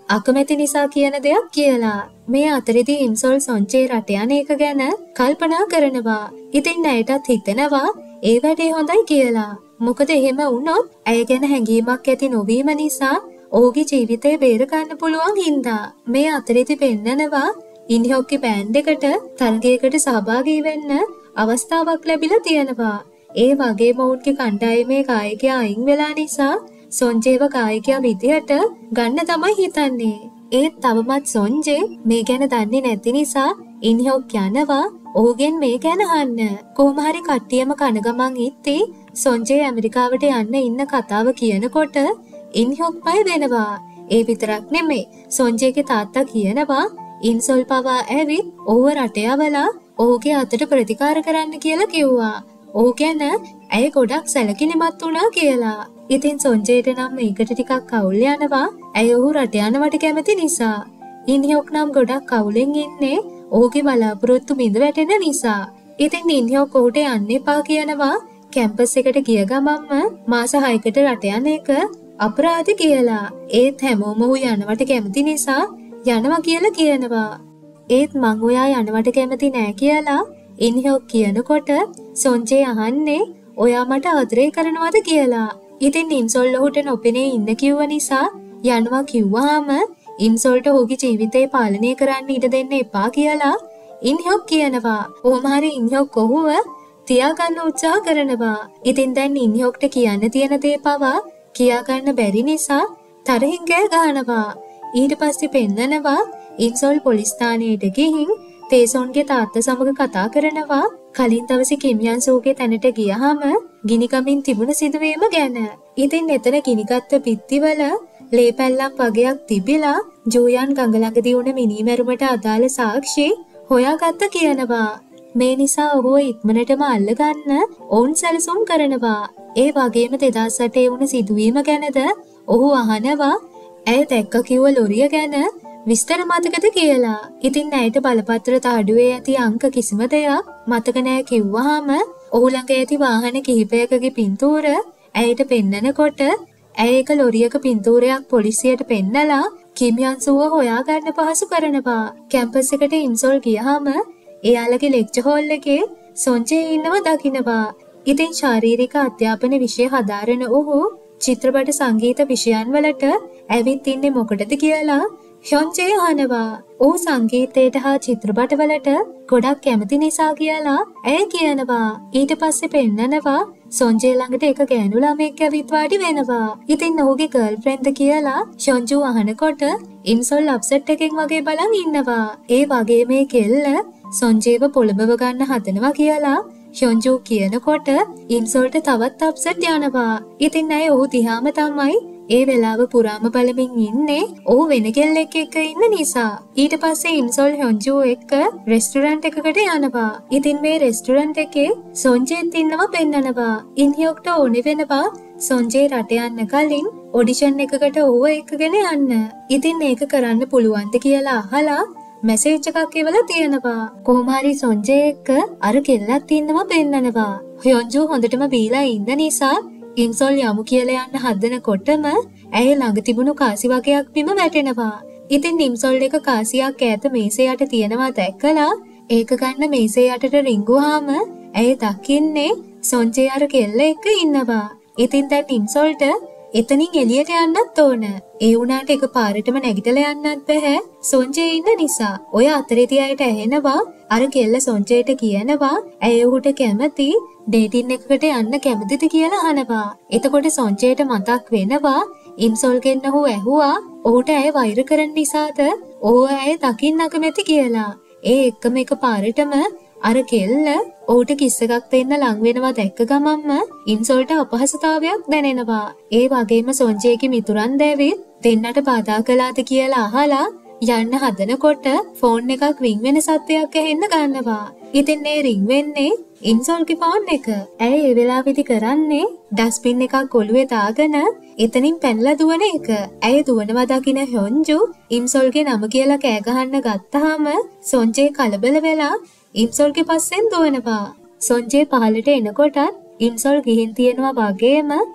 Speaker 1: අකමැති නිසා කියන දෙයක් කියලා. මේ අතරේදී ඉන්සොල් සොන්ජේ රට යන එක ගැන කල්පනා කරනවා. ඉතින් ඇයටත් හිතෙනවා ඒ වැඩේ හොඳයි කියලා. මොකද එහෙම වුණොත් ඇය ගැන හැඟීමක් ඇති නොවීම නිසා ඔහුගේ ජීවිතේ බේර ගන්න පුළුවන් හින්දා. මේ අතරේදී පෙන්නනවා ඉන්හොක්ගේ බෑන්ඩ් එකට තරගයකට සහභාගී වෙන්න අවස්ථාවක් ලැබිලා තියෙනවා. ඒ වගේම ඔවුන්ගේ කණ්ඩායමේ ගායකයා අයින් වෙලා නිසා සොන්ජේව ගායකයා විදිහට ගන්න තමයි හිතන්නේ. ඒත් තවමත් සොන්ජේ මේ ගැන දන්නේ නැති නිසා ඉන්හොක් යනවා ඔහුගෙන් මේ ගැන අහන්න. කොහොම හරි කට්ටියම කන ගමන් ඉත්තේ සොන්ජේ ඇමරිකාවට යන්න ඉන්න කතාව කියනකොට ඉන්හොක් පය වෙනවා. ඒ විතරක් නෙමෙයි සොන්ජේගේ තාත්තා කියනවා ඉන්සොල් පවා ඇවිත් ඔහුව රට යවලා ඔහුගේ අතට ප්‍රතිකාර කරන්න කියලා කිව්වා. ඔහු ගැන ඇය ගොඩක් සැලකිලිමත් වුණා කියලා. ඉතින් සොන්ජේට නම් මේකට ටිකක් අවුල් යනවා. ඇය ඔහු රට යනවට කැමති නිසා. ඉන්හොක් නම් ගොඩක් අවුලෙන් ඉන්නේ ඔහුගේ බලාපොරොත්තු බිඳ වැටෙන නිසා. ඉතින් ඉන්හොක් ඔහුට යන්න එපා කියනවා. කැම්පස් එකට ගිය ගමන්ම මාස 6කට රට යන එක අපරාධ කියලා. ඒත් හැමෝම ඔහු යනවට කැමති නිසා යනවා කියලා කියනවා. ඒත් මං ඔයා යනවට කැමති නෑ කියලා ඉන්හොක් කියනකොට සොන්ජේ අහන්නේ ඔයා මට ආදරය කරනවද කියලා. ඉතින් ඉන්සොල් ඔහුට නොපෙනී ඉන්න කිව්ව නිසා යනවා කිව්වහම ඉන්සොල්ට ඔහුගේ ජීවිතේ පාලනය කරන්න ඉඩ දෙන්න එපා කියලා ඉන්හොක් කියනවා. කොහොම හරි ඉන්හොක් ඔහුව තියාගන්න උත්සාහ කරනවා. ඉතින් දැන් ඉන්හොක්ට කියන්න තියෙන දේ පවා කියාගන්න බැරි නිසා තරහින් ගෑ ගහනවා. ඊට පස්සේ පෙන්නනවා ඉන්සොල් පොලිස් ස්ථානයට ගිහින් තේසොන්ගේ තාත්තා සමග කතා කරනවා. කලින් දවසේ කිම්යන්සෝගේ තැනට ගියහම ගිනිකමින් තිබුණ සිදුවීම ගැන. ඉතින් එතන ගිනිගත්ත පිටිවල ලේ පැල්ලම් වගේක් තිබිලා ජෝයන් ගඟ ළඟදී වුණ මිනිමැරුමට අදාළ සාක්ෂි හොයාගත්ත කියනවා. මේ නිසා ඔහුව ඉක්මනටම අල්ලගන්න ඔවුන් සැලසුම් කරනවා. ඒ වගේම 2008 වුණ සිදුවීම ගැනද ඔහු අහනවා. ඇය දැක්ක කිව්ව ලොරිය ගැන විස්තර මතකද කියලා. ඉතින් ඇයට බලපත්‍ර තාඩුවේ ඇති අංක කිසිම දෙයක් මතක නෑ කිව්වහම ඔහු ළඟ ඇති වාහන කිහිපයකගේ පින්තූර ඇයට පෙන්නනකොට ඇය එක ලොරියක පින්තූරයක් පොලිසියට පෙන්නලා කිම්යන්සුව හොයාගන්න පහසු කරනවා. කැම්පස් එකට ඉන්සොල් ගියහම එයාලගේ ලෙක්චර් හෝල් එකේ සොන්ජේ ඉන්නව දකිනවා. ඉතින් ශාරීරික අධ්‍යාපන විෂය හදාරන ඔහු චිත්‍රපට සංගීත විෂයන් වලට ඇවිත් ඉන්නේ මොකටද කියලා සොන්ජේ අහනවා. ඔහු සංගීතයට හා චිත්‍රපටවලට ගොඩක් කැමති නිසා කියලා ඇය කියනවා. ඊට පස්සේ පෙන්නනවා සොන්ජේ ළඟට එක ගෑනු ළමෙක් ඇවිත් වාඩි වෙනවා. ඉතින් ඔහුගේ ගර්ල්ෆ්‍රෙන්ඩ්ද කියලා සොන්ජු අහනකොට ඉන්සොල් අප්සෙට් එකෙන් වගේ බලන් ඉන්නවා. ඒ වගේ මේ කෙල්ල සොන්ජේව පොළඹව ගන්න හදනවා කියලා සොන්ජු කියනකොට ඉන්සොල්ට තවත් අප්සෙට් යනවා. ඉතින් ඇය ඔහු දිහාම තමයි ඒ වෙලාව පුරාම බලමින් ඉන්නේ ඔහු වෙන කෙල්ලෙක් එක්ක ඉන්න නිසා. ඊට පස්සේ ඉන්සොල් හොන්ජු එක්ක රෙස්ටුරන්ට් එකකට යනවා. ඉතින් මේ රෙස්ටුරන්ට් එකේ සොන්ජේත් ඉන්නවා පෙන්නනවා. ඉන්හියොක්ට ඕනෙ වෙනවා සොන්ජේ රට යන්න කලින් ඔඩිෂන් එකකට ඔහුව එක්කගෙන යන්න. ඉතින් ඒක කරන්න පුළුවන්ද කියලා අහලා මැසේජ් එකක් එවලා තියෙනවා. කොහොම හරි සොන්ජේ එක්ක අර කෙල්ලත් ඉන්නවා පෙන්නනවා. හොන්ජු හොඳටම බීලා ඉන්න නිසා ඉන්සොල් යමු කියලා යන්න හදනකොටම ඇය ළඟ තිබුණු කාසි වගේක් බිම වැටෙනවා. ඉතින් ඉන්සොල් එක කාසියක් ඈත මේසේ යට තියනවා දැක්කලා ඒක ගන්න මේසේ යටට රිංගුවාම ඇය දකින්නේ සොන්ජේ අර කෙල්ල එක්ක ඉන්නවා. ඉතින් දැන් ඉන්සොල්ට එතනින් එළියට යන්නත් ඕන. ඒ වුණාට එක පාරටම නැගිටලා යන්නත් බෑ සොන්ජේ ඉන්න නිසා. ඔය අතරේදී අයට ඇහෙනවා අර කෙල්ල සොන්ජේට කියනවා ඇය ඔහුට කැමති ඩේටින් එකකට යන්න කැමතිද කියලා අහනවා. එතකොට සොන්ජේට මතක් වෙනවා ඉන්සොල්ගෙන් ඔහු ඇහුවා ඔහුට ඇය වෛර කරන නිසාද ඔහු ඇය දකින්න අකමැති කියලා. ඒ එක්කම එක පාරටම අර කෙල්ල ඔහුට කිස් එකක් දෙන්න ලං වෙනවා දැක්ක ගමන්ම ඉන්සොල්ට අපහසුතාවයක් දැනෙනවා. ඒ වගේම සොන්ජේගේ මිතුරන් දැවිත් දෙන්නට බාධා කළාද කියලා අහලා යන්න හදනකොට ෆෝන් එකක් රින් වෙන සද්දයක් ඇහෙන්න ගන්නවා. ඉතින් මේ රින් වෙන්නේ ඉන්සොල්ගේ ෆෝන් එක. ඇය ඒ වෙලාවේදී කරන්නේ ඩස්බින් එකක් ඔළුවේ දාගෙන එතනින් පැනලා දුවන එක. ඇය දුවනවා දකින හොන්ජු ඉන්සොල්ගේ නම කියලා කෑ ගහන්න ගත්තාම සොන්ජේ කලබල වෙලා ඉන්සොල්ගේ පස්සෙන් දුවනවා. සොන්ජේ පහළට එනකොටත් ඉන්සොල් ගිහින් තියෙනවා වගේම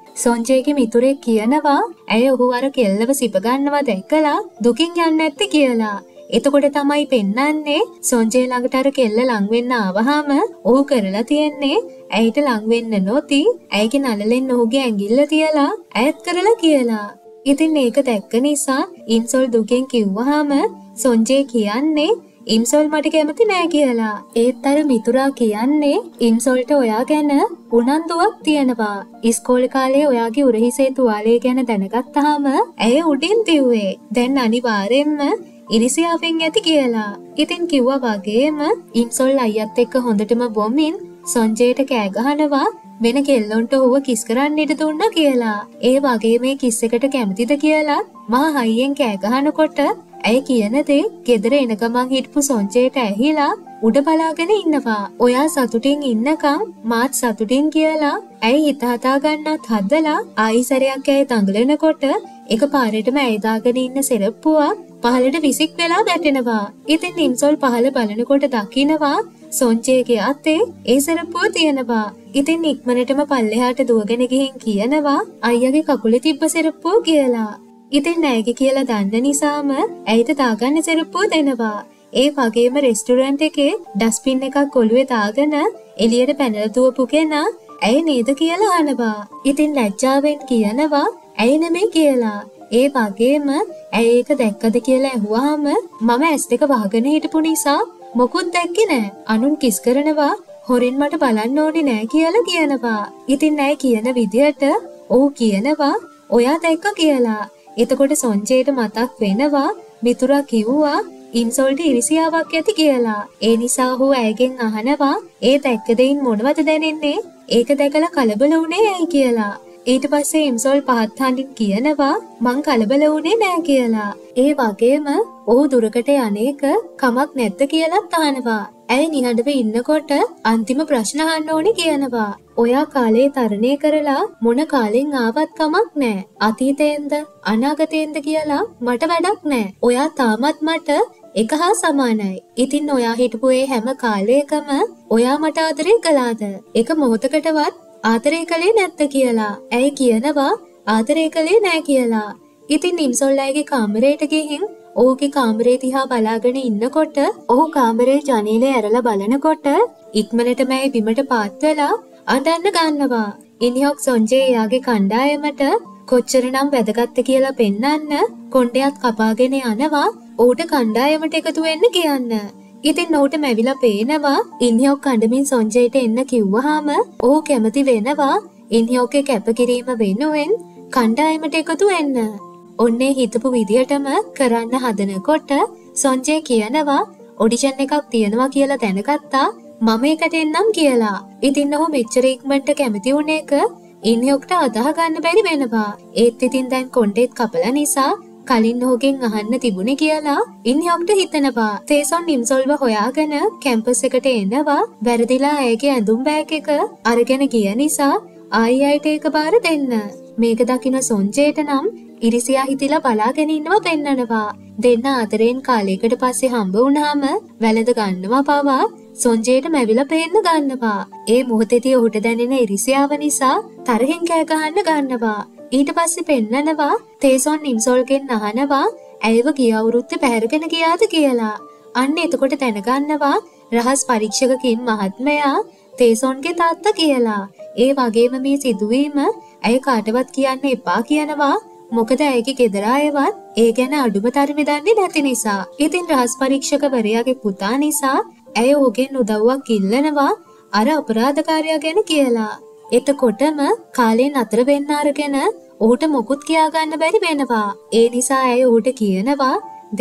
Speaker 1: සොන්ජේගේ මිතුරෙක් කියනවා ඇය ඔහු අර කෙල්ලව සිප ගන්නවා දැකලා දුකින් යන්නේ නැත්තේ කියලා. එතකොට තමයි පෙන්නන්නේ සොන්ජේ ළඟට අර කෙල්ල ලං වෙන්න ආවහම ඔහු කරලා තියෙන්නේ ඇයිට ලං වෙන්න නොති ඇයිගේ නළලෙන් ඔහුගේ ඇඟිල්ල තියලා ඈත් කරලා කියලා. ඉතින් ඒක දැක්ක නිසා ඉන්සොල් දුකෙන් කිව්වහම සොන්ජේ කියන්නේ ඉන්සොල් මට කැමති නෑ කියලා. ඒත් අර මිතුරා කියන්නේ ඉන්සොල්ට ඔයා ගැන උනන්දුවක් තියෙනවා. ඉස්කෝලේ කාලේ ඔයාගේ උරහිසේ තුවාලය ගැන දැනගත්තාම ඇය උඩින් දිව්වේ. දැන් අනිවාර්යෙන්ම ඉරිසියාවෙන් ඇති කියලා. ඉතින් කිව්වා වගේම ඉන්සොල් අයියත් එක්ක හොඳටම බොමින් සොන්ජේට කෑ ගහනවා වෙන කෙල්ලොන්ට ඔහුව කිස් කරන්න ඉඩ දුන්නා කියලා. ඒ වගේ මේ කිස් එකට කැමතිද කියලා මහා හයියෙන් කෑ ගහනකොට ඇය කියන දේ ගෙදර එන ගමන් හිටපු සොන්ජේට ඇහිලා උඩ බලාගෙන ඉන්නවා. ඔයා සතුටින් ඉන්නකම් මාත් සතුටින් කියලා ඇයි හිත හදා ගන්නත් හදලා ආයිසරයක් ඇය දඟලනකොට එක පාරටම ඇය දාගෙන ඉන්න සෙරප්පුවක් පහළට විසික් වෙලා වැටෙනවා. ඉතින් ඉන්සොල් පහළ බලනකොට දකිනවා සොන්ජේගේ අතේ ඒ සෙරප්පුව තියෙනවා. ඉතින් ඉක්මනටම පල්ලෙහාට දුවගෙන ගිහින් කියනවා අයියාගේ කකුලේ තිබ්බ සෙරප්පුව කියලා. ඉතින් ඇයගේ කියලා දන්න නිසාම ඇයට දාගන්න සෙරප්පුව දෙනවා. ඒ වගේම රෙස්ටුරන්ට් එකේ ඩස්බින් එකක් ඔළුවේ දාගෙන එළියට පැනලා දුවපු කෙනා ඇය නේද කියලා අහනවා. ඉතින් ලැජ්ජාවෙන් කියනවා ඇයි නෙමෙයි කියලා. ඒ වගේම ඇය ඒක දැක්කද කියලා ඇහුවාම මම ඇස් දෙක වහගෙන හිටපු නිසා මොකුත් දැක්කේ නෑ. අනුන් කිස් කරනවා හොරෙන් මට බලන්න ඕනේ නෑ කියලා කියනවා. ඉතින් ඇය කියන විදියට ඔහු කියනවා ඔයා දැක්ක කියලා. එතකොට සොන්ජේට මතක් වෙනවා මිතුරා කිව්වා ඉන්සොල්ට ඉරිසියාවක් ඇති කියලා. ඒ නිසා ඔහු ඇයගෙන් අහනවා ඒ දැක්ක දෙයින් මොනවද දැනෙන්නේ? ඒක දැකලා කලබල වුණේ ඇයි කියලා. ඊට පස්සේ ඉන්සොල් පහත් හඬින් කියනවා මං කලබල වුණේ නෑ කියලා. ඒ වගේම ඔහු දුරකට යන්නේක කමක් නැද්ද කියලාත් අහනවා. ඇය නිහඬව ඉන්නකොට අන්තිම ප්‍රශ්න අහන්න ඕනේ කියනවා. ඔයා කාලේ තරණය කරලා මොන කාලෙන් ආවත් කමක් නෑ. අතීතයෙන්ද අනාගතයෙන්ද කියලා මට වැඩක් නෑ. ඔයා තාමත් මට එක හා සමානයි. ඉතින් ඔයා හිටපු ඒ හැම කාලයකම ඔයා මට ආදරය කළාද? එක මොහොතකටවත් ආදරය කළේ නැත්ද කියලා. ඇය කියනවා ආදරය කළේ නෑ කියලා. ඉතින් ඉන්සොල් අයගේ කාමරයට ගිහින් ඔහුගේ කාමරේ දිහා බලාගෙන ඉන්නකොට ඔහු කාමරේ ජනේලේ ඇරලා බලනකොට ඉක්මනටම ඇයි බිමට පාත් වෙලා අඬන්න ගන්නවා. ඉනිහොක් සොන්ජේ එයාගේ කණ්ඩායමට කොච්චරනම් වැදගත්ද කියලා පෙන්වන්න කොණ්ඩයත් කපාගෙන යනවා ඔහුට කණ්ඩායමට එකතු වෙන්න කියන්න. ඉතින් ඔහුට මැවිලා පේනවා ඉනිහොක් කණ්ඩමින් සොන්ජේට එන්න කිව්වහම ඔහු කැමති වෙනවා ඉනිහොක්ගේ කැපකිරීම වෙනුවෙන් කණ්ඩායමට එකතු වෙන්න. ඔන්නේ හිතපු විදියටම කරන්න හදනකොට සොන්ජේ කියනවා ඔඩිෂන් එකක් තියෙනවා කියලා දැනගත්තා මම එකට එන්නම් කියලා. ඉතින් ඔහු මෙච්චර ඉක්මනට කැමති වුණ එක ඉන්හියොක්ට අදාහ ගන්න බැරි වෙනවා. ඒත් ඉතින් දැන් කොණ්ඩේත් කපලා නිසා කලින් ඔහුගෙන් අහන්න තිබුණේ කියලා ඉන්හියොක්ට හිතනවා. තේසොන් ඉන්සොල්ව හොයාගෙන කැම්පස් එකට එනවා. වැරදිලා ඇයගේ ඇඳුම් බෑග් එක අරගෙන ගිය නිසා ආයි අයට ඒක බාර දෙන්න. මේක දකින සොන්ජේට නම් ඉරිසියා හිතිලා බලාගෙන ඉන්නවා පෙන්නනවා. දෙන්න ආදරෙන් කාලයකට පස්සේ හම්බ වුණාම වැළඳ ගන්නවා පවා සොන්ජේට මැවිලා පේන්න ගන්නවා. ඒ මොහොතේදී ඔහුට දැනෙන ඉරිසියාව නිසා තරහෙන් කෑ ගහන්න ගන්නවා. ඊට පස්සේ පෙන්නනවා තේසොන් ඉන්සොල්ගෙන් අහනවා ඇයව ගිය අවුරුද්දේ පැහැරගෙන ගියාද කියලා. අන්න එතකොට දැනගන්නවා රහස් පරීක්ෂකකින් මහත්මයා තේසොන්ගේ තාත්තා කියලා. ඒ වගේම මේ සිදුවීම ඇය කාටවත් කියන්න එපා කියනවා. මොකද ඇයගේ ගෙදර අයවත් ඒ ගැන අඩුම තරමේ දන්නේ නැති නිසා. ඉතින් රහස් පරීක්ෂකවරයාගේ පුතා නිසා ඇය ඔහුගෙන් උදව්වක් ඉල්ලනවා අර අපරාධකාරයා ගැන කියලා. එතකොටම කාලේ නතර වෙන්න අරගෙන ඔහුට මොකුත් කියා ගන්න බැරි වෙනවා. ඒ නිසා ඇය ඔහුට කියනවා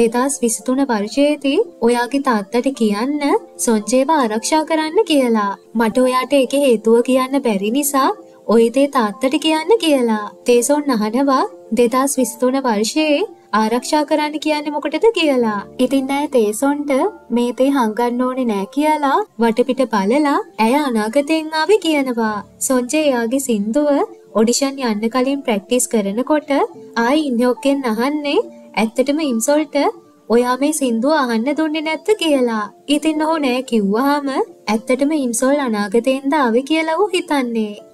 Speaker 1: 2023 වර්ෂයේදී ඔයාගේ තාත්තට කියන්න සොන්ජේව ආරක්ෂා කරන්න කියලා. මට ඔයාට ඒකේ හේතුව කියන්න බැරි නිසා ඔය දේ තාත්තට කියන්න කියලා. තේසොන් අහනවා 2023 වර්ෂයේ ආරක්ෂා කරන්න කියන්නේ මොකටද කියලා. ඉතින් ඇය තේසොන්ට මේ දේ හංගන්න ඕනේ නෑ කියලා වටපිට බලලා ඇය අනාගතයෙන් ආවේ කියනවා. සොන්ජේ එයාගේ සින්දුව ඔඩිෂන් යන්න කලින් ප්‍රැක්ටිස් කරනකොට ආයි ඉන්හියොක්ගෙන් අහන්නේ ඇත්තටම ඉන්සොල්ට ඔයා මේ සින්දුව අහන්න දුන්නේ නැද්ද කියලා. ඉතින් ඔහු නෑ කිව්වහම ඇත්තටම ඉන්සොල් අනාගතයෙන්ද ආවේ කියලා ඔහු හිතන්නේ.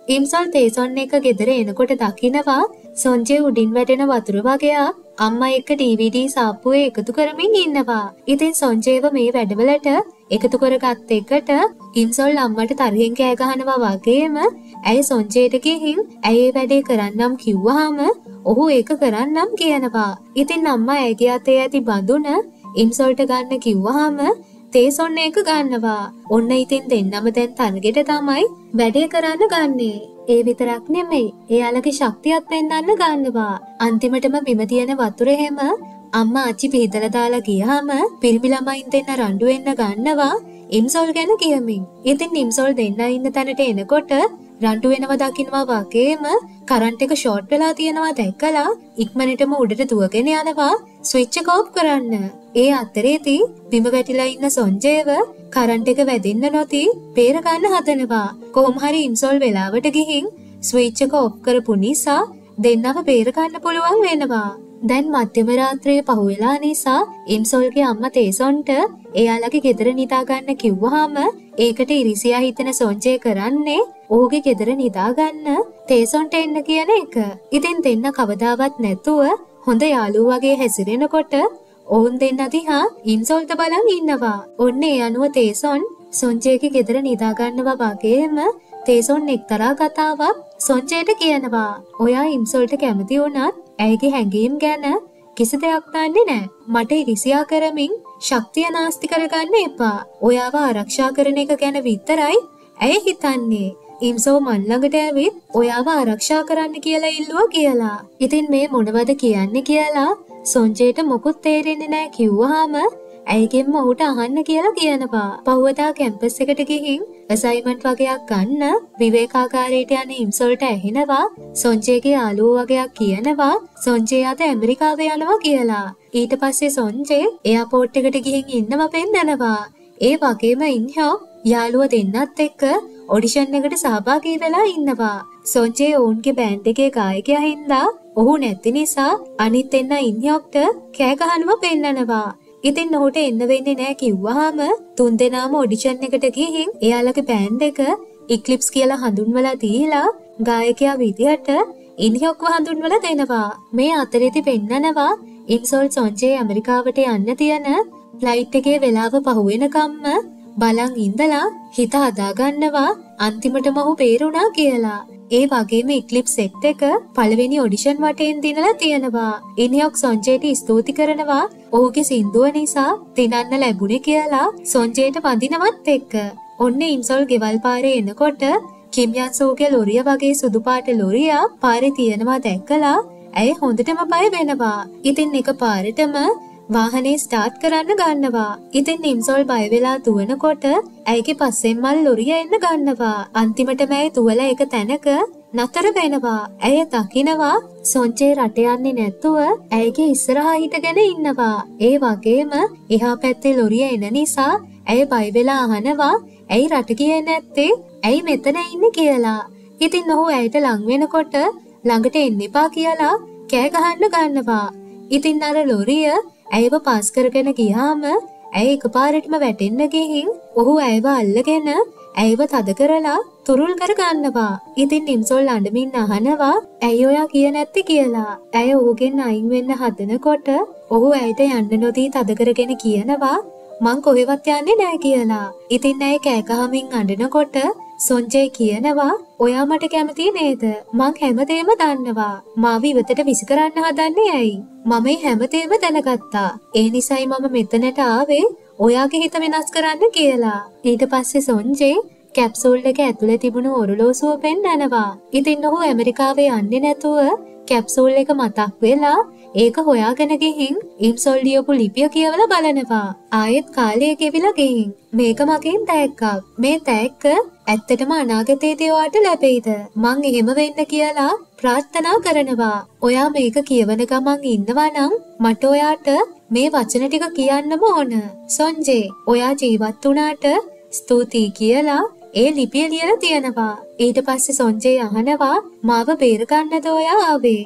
Speaker 1: ඉම්සොල් තේසොන් එක ගෙදර එනකොට දකිනවා සොන්ජේ උඩින් වැටෙන වතුර වගේක් අම්මා එක්ක DVD සාප්පුවේ එකතු කරමින් ඉන්නවා. ඉතින් සොන්ජේව මේ වැඩවලට එකතු කරගත් එකට ඉම්සොල් අම්මට තරහෙන් කෑ ගහනවා වගේම ඇය සොන්ජේට ගිහින් ඇයි ඒ වැඩේ කරන්නම් කිව්වහම ඔහු ඒක කරන්නම් කියනවා. ඉතින් අම්මා ඇගේ අතේ ඇති බඳුන ඉම්සොල්ට ගන්න කිව්වහම තේසොන් එක ගන්නවා. ඔන්න ඉතින් දෙන්නම දැන් තරගෙට තමයි වැඩේ කරන්න ගන්නේ. ඒ විතරක් නෙමෙයි එයාලගේ ශක්තියත් පෙන්වන්න ගන්නවා. අන්තිමටම බිම තියෙන වතුර හැම අම්මා අච්චි පිටලා දාලා ගියාම පිරිමි ළමයින් දෙන්න රණ්ඩු වෙන්න ගන්නවා ඉම්සොල් ගැන කියමින්. ඉතින් ඉම්සොල් දෙන්න ඉන්න තැනට එනකොට රණ්ඩු වෙනවා දකින්නවා වගේම කරන්ට් එක ෂෝට් වෙලා තියෙනවා දැකලා ඉක්මනටම උඩට දුවගෙන යනවා ස්විච් එක ඔෆ් කරන්න. ඒ අතරේදී බිම වැටිලා ඉන්න සොන්ජේව කරන්ට් එක වැදෙන්න නොති බේර ගන්න හදනවා. කොහොම හරි ඉම්සොල් වෙලාවට ගිහින් ස්විච් එක ඔෆ් කරපු නිසා දෙන්නම බේර ගන්න පුළුවන් වෙනවා. දැන් මධ්‍යම රාත්‍රියේ පහුවෙලා නිසා ඉම්සොල්ගේ අම්මා තේසොන්ට එයාලගේ ගෙදර නිදා ගන්න කිව්වහම ඒකට ඉරිසියා හිතෙන සොන්ජේ කරන්නේ ඔහුගේ ගෙදර නිදා ගන්න තේසොන්ට එන්න කියන එක. ඉතින් දෙන්න කවදාවත් නැතුව හොඳ යාළුවෝ වගේ හැසිරෙනකොට ඔවුන් දෙන්න දිහා ඉම්සොල්ට බලන් ඉන්නවා. ඔන්න ඒ අනුව තේසොන් සොන්ජේගේ ගෙදර නිදා ගන්නවා වගේම තේසොන් එක්තරා කතාවක් සොන්ජේට කියනවා. ඔයා ඉම්සොල්ට කැමති වුණත් ඇයගේ හැඟීම් ගැන කිසි දෙයක් දන්නේ නැහැ. මට ඉරිසියා කරමින් ශක්තිය නාස්ති කරගන්න එපා. ඔයාව ආරක්ෂා කරන එක ගැන විතරයි ඇය හිතන්නේ. ඉම්සෝ මන් ළඟට ඇවිත් ඔයාව ආරක්ෂා කරන්න කියලා ඉල්ලුවා කියලා. ඉතින් මේ මොනවද කියන්නේ කියලා සොන්ජේට මොකුත් තේරෙන්නේ නැහැ කිව්වහම ඇයිගෙන්ම ඔහුට අහන්න කියලා කියනවා. පහුවදා කැම්පස් එකට ගිහින් අසයින්මන්ට් වගේක් ගන්න විවේකාගාරයට යන ඉම්සොල්ට ඇහෙනවා සොන්ජේගේ යාළුවෝ වගේක් කියනවා සොන්ජේ අද ඇමරිකාවේ යනවා කියලා. ඊට පස්සේ සොන්ජේ එයාපෝට් එකට ගිහින් ඉන්නව පෙන්නනවා. ඒ වගේම ඉන්හෝ යාළුවා දෙන්නත් එක්ක ඔඩිෂන් එකට සහභාගී වෙලා ඉන්නවා. සොන්ජේ ඔවුන්ගේ බෑන්ඩ් එකේ ගායකයා හින්දා ඔහු නැති නිසා අනිත් දෙන්න ඉන්හොක්ට කෑ ගහනවා පෙන්නනවා. ඉතින් ඔහුට එන්න වෙන්නේ නැහැ කිව්වහම තුන්දෙනාම ඔඩිෂන් එකට ගිහින් එයාලගේ බෑන්ඩ් එක ඉක්ලිප්ස් කියලා හඳුන්වලා දීලා ගායකයා විදිහට ඉන්හොක්ව හඳුන්වලා දෙනවා. මේ අතරේදී පෙන්නනවා ඉම්සොල් සොන්ජේ ඇමරිකාවට යන්න තියෙන ෆ්ලයිට් එකේ වෙලාව පහුවෙනකම්ම බලන් ඉඳලා හිත හදා ගන්නවා අන්තිමටම ඔහු බේරුණා කියලා. ඒ වගේම ඉක්ලිප්ස් සෙට් එක පළවෙනි ඔඩිෂන් වටේන් දිනලා තියෙනවා. ඉන්හොක් සොන්ජේට ස්තුති කරනවා ඔහුගේ සින්දුව නිසා දිනන්න ලැබුණේ කියලා සොන්ජේට වඳිනවත් එක්ක. ඔන්න ඉම්සොල් ගෙවල් පාරේ එනකොට කිම් යන්සෝගේ ලොරිය වගේ සුදු පාට ලොරියක් පාරේ තියෙනවා දැක්කලා ඇය හොඳටම බය වෙනවා. ඉතින් එක පාරටම වාහනේ ස්ටාර්ට් කරන්න ගන්නවා. ඉතින් ඉම්සොල් බය වෙලා දුවනකොට ඇයිගේ පස්සෙන් මල් ලොරිය එන්න ගන්නවා. අන්තිමටම ඇය දුවලා එක තැනක නතර වෙනවා. ඇය දකිනවා සොන්ජේ රට යන්නේ නැතුව ඇයිගේ ඉස්සරහා හිටගෙන ඉන්නවා. ඒ වගේම එහා පැත්තේ ලොරිය එන නිසා ඇය බය වෙලා අහනවා ඇයි රට ගියේ නැත්තේ? ඇයි මෙතන ඉන්නේ කියලා. ඉතින් ඔහු ඇයට ලං වෙනකොට ළඟට එන්න එපා කියලා කෑ ගහන්න ගන්නවා. ඉතින් අර ලොරිය ඇයව පාස් කරගෙන ගියාම ඇය එකපාරටම වැටෙන්න ගිහින් ඔහු ඇයව අල්ලගෙන ඇයව තද කරලා තුරුල් කර ගන්නවා. ඉතින් ඉම්සොල් අඬමින් අහනවා ඇයි ඔයා කිය නැත්තේ කියලා. ඇය ඔහුගෙන් අයින් වෙන්න හදනකොට ඔහු ඇයට යන්න නොදී තද කරගෙන කියනවා මං කොහෙවත් යන්නේ නැහැ කියලා. ඉතින් ඇය කෑ ගහමින් අඬනකොට සොන්ජේ කියනවා ඔයා මට කැමති නේද? මං හැමදේම දන්නවා. මාව ඉවතට විසි කරන්න හදන්නේ ඇයි? මම හැමදේම දැනගත්තා. ඒ නිසායි මම මෙතනට ආවේ ඔයාගේ හිත වෙනස් කරන්න කියලා. ඊට පස්සේ සොන්ජේ කැප්සූල් එක ඇතුලේ තිබුණු ඔරලෝසුව පෙන්නනවා. ඉතින් ඔහු ඇමරිකාවේ යන්නේ නැතුව කැප්සූල් එක මතක් වෙලා ඒක හොයාගෙන ගිහින් ඉම්සොල් ලියපු ලිපිය කියවලා බලනවා. ආයෙත් කාලය ගෙවිලා ගිහින් මේක මගෙන් තෑග්ගක්. මේ තෑග්ග ඇත්තටම අනාගතයේදී ඔයාට ලැබෙයිද? මං එහෙම වෙන්න කියලා ප්‍රාර්ථනා කරනවා. ඔයා මේක කියවන ගමන් ඉන්නවා නම් මට ඔයාට මේ වචන ටික කියන්නම ඕන. සොන්ජේ, ඔයා ජීවත් වුණාට ස්තුතියි කියලා ඒ ලිපිය ලියලා තියෙනවා. ඊට පස්සේ සොන්ජේ අහනවා මාව බේර ගන්නද ඔයා ආවේ?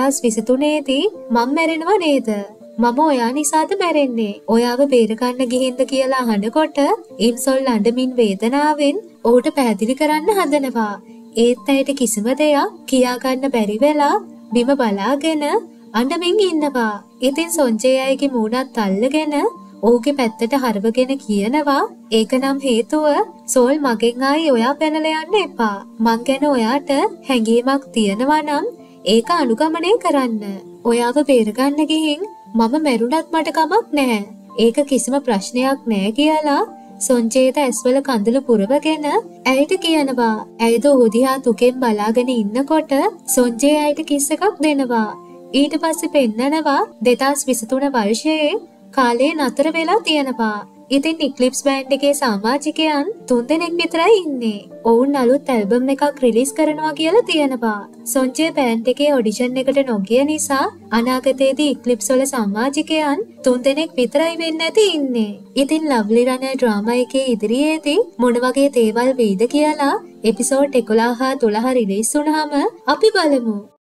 Speaker 1: 2023 දී මම මැරෙනව නේද? මම ඔයා නිසාද මැරෙන්නේ? ඔයාව බේර ගන්න ගිහින්ද කියලා අහනකොට ඉම්සොල් අඬමින් වේදනාවෙන් ඔහුට පැහැදිලි කරන්න හදනවා. ඒත් ඇයට කිසිම දෙයක් කියාගන්න බැරි වෙලා බිම බලාගෙන අඬමින් ඉන්නවා. ඉතින් සොන්ජේ අයගේ මූණත් අල්ලගෙන ඔහුගේ පැත්තට හරවගෙන කියනවා ඒක නම් හේතුව සෝල් මගෙන් ආයි ඔයා පැනලා යන්න එපා. මං ගැන ඔයාට හැඟීමක් තියෙනවා නම් ඒක අනුගමනය කරන්න. ඔයාව බේරගන්න ගිහින් මම මැරුණත් මට කමක් නැහැ. ඒක කිසිම ප්‍රශ්නයක් නෑ කියලා සොන්ජේට ඇස්වල කඳුළු පුරවගෙන ඇයට කියනවා. ඇයද ඔහු දිහා තුකෙන් බලාගෙන ඉන්නකොට සොන්ජේ ඇයට කිස් එකක් දෙනවා. ඊට පස්සේ පෙන්නනවා 2023 වර්ෂයේ කාලේ නතර වෙලා තියෙනවා. ඉතින් ඉක්ලිප්ස් බෑන්ඩ් එකේ සමාජිකයන් 3 දෙනෙක් විතරයි ඉන්නේ. ඔවුන් අලුත් ඇල්බම් එකක් රිලීස් කරනවා කියලා තියෙනවා. සොන්ජේ බෑන්ඩ් එකේ ඔඩිෂන් එකට නොගිය නිසා අනාගතයේදී ඉක්ලිප්ස් වල සමාජිකයන් 3 දෙනෙක් විතරයි වෙන්න ඇති ඉන්නේ. ඉතින් ලව්ලි රණ ඩ්‍රාමා එකේ ඉදිරියේදී මොන වගේ දේවල් වෙයිද කියලා එපිසෝඩ් 11 හා 12 රිලීස් වුණාම අපි බලමු.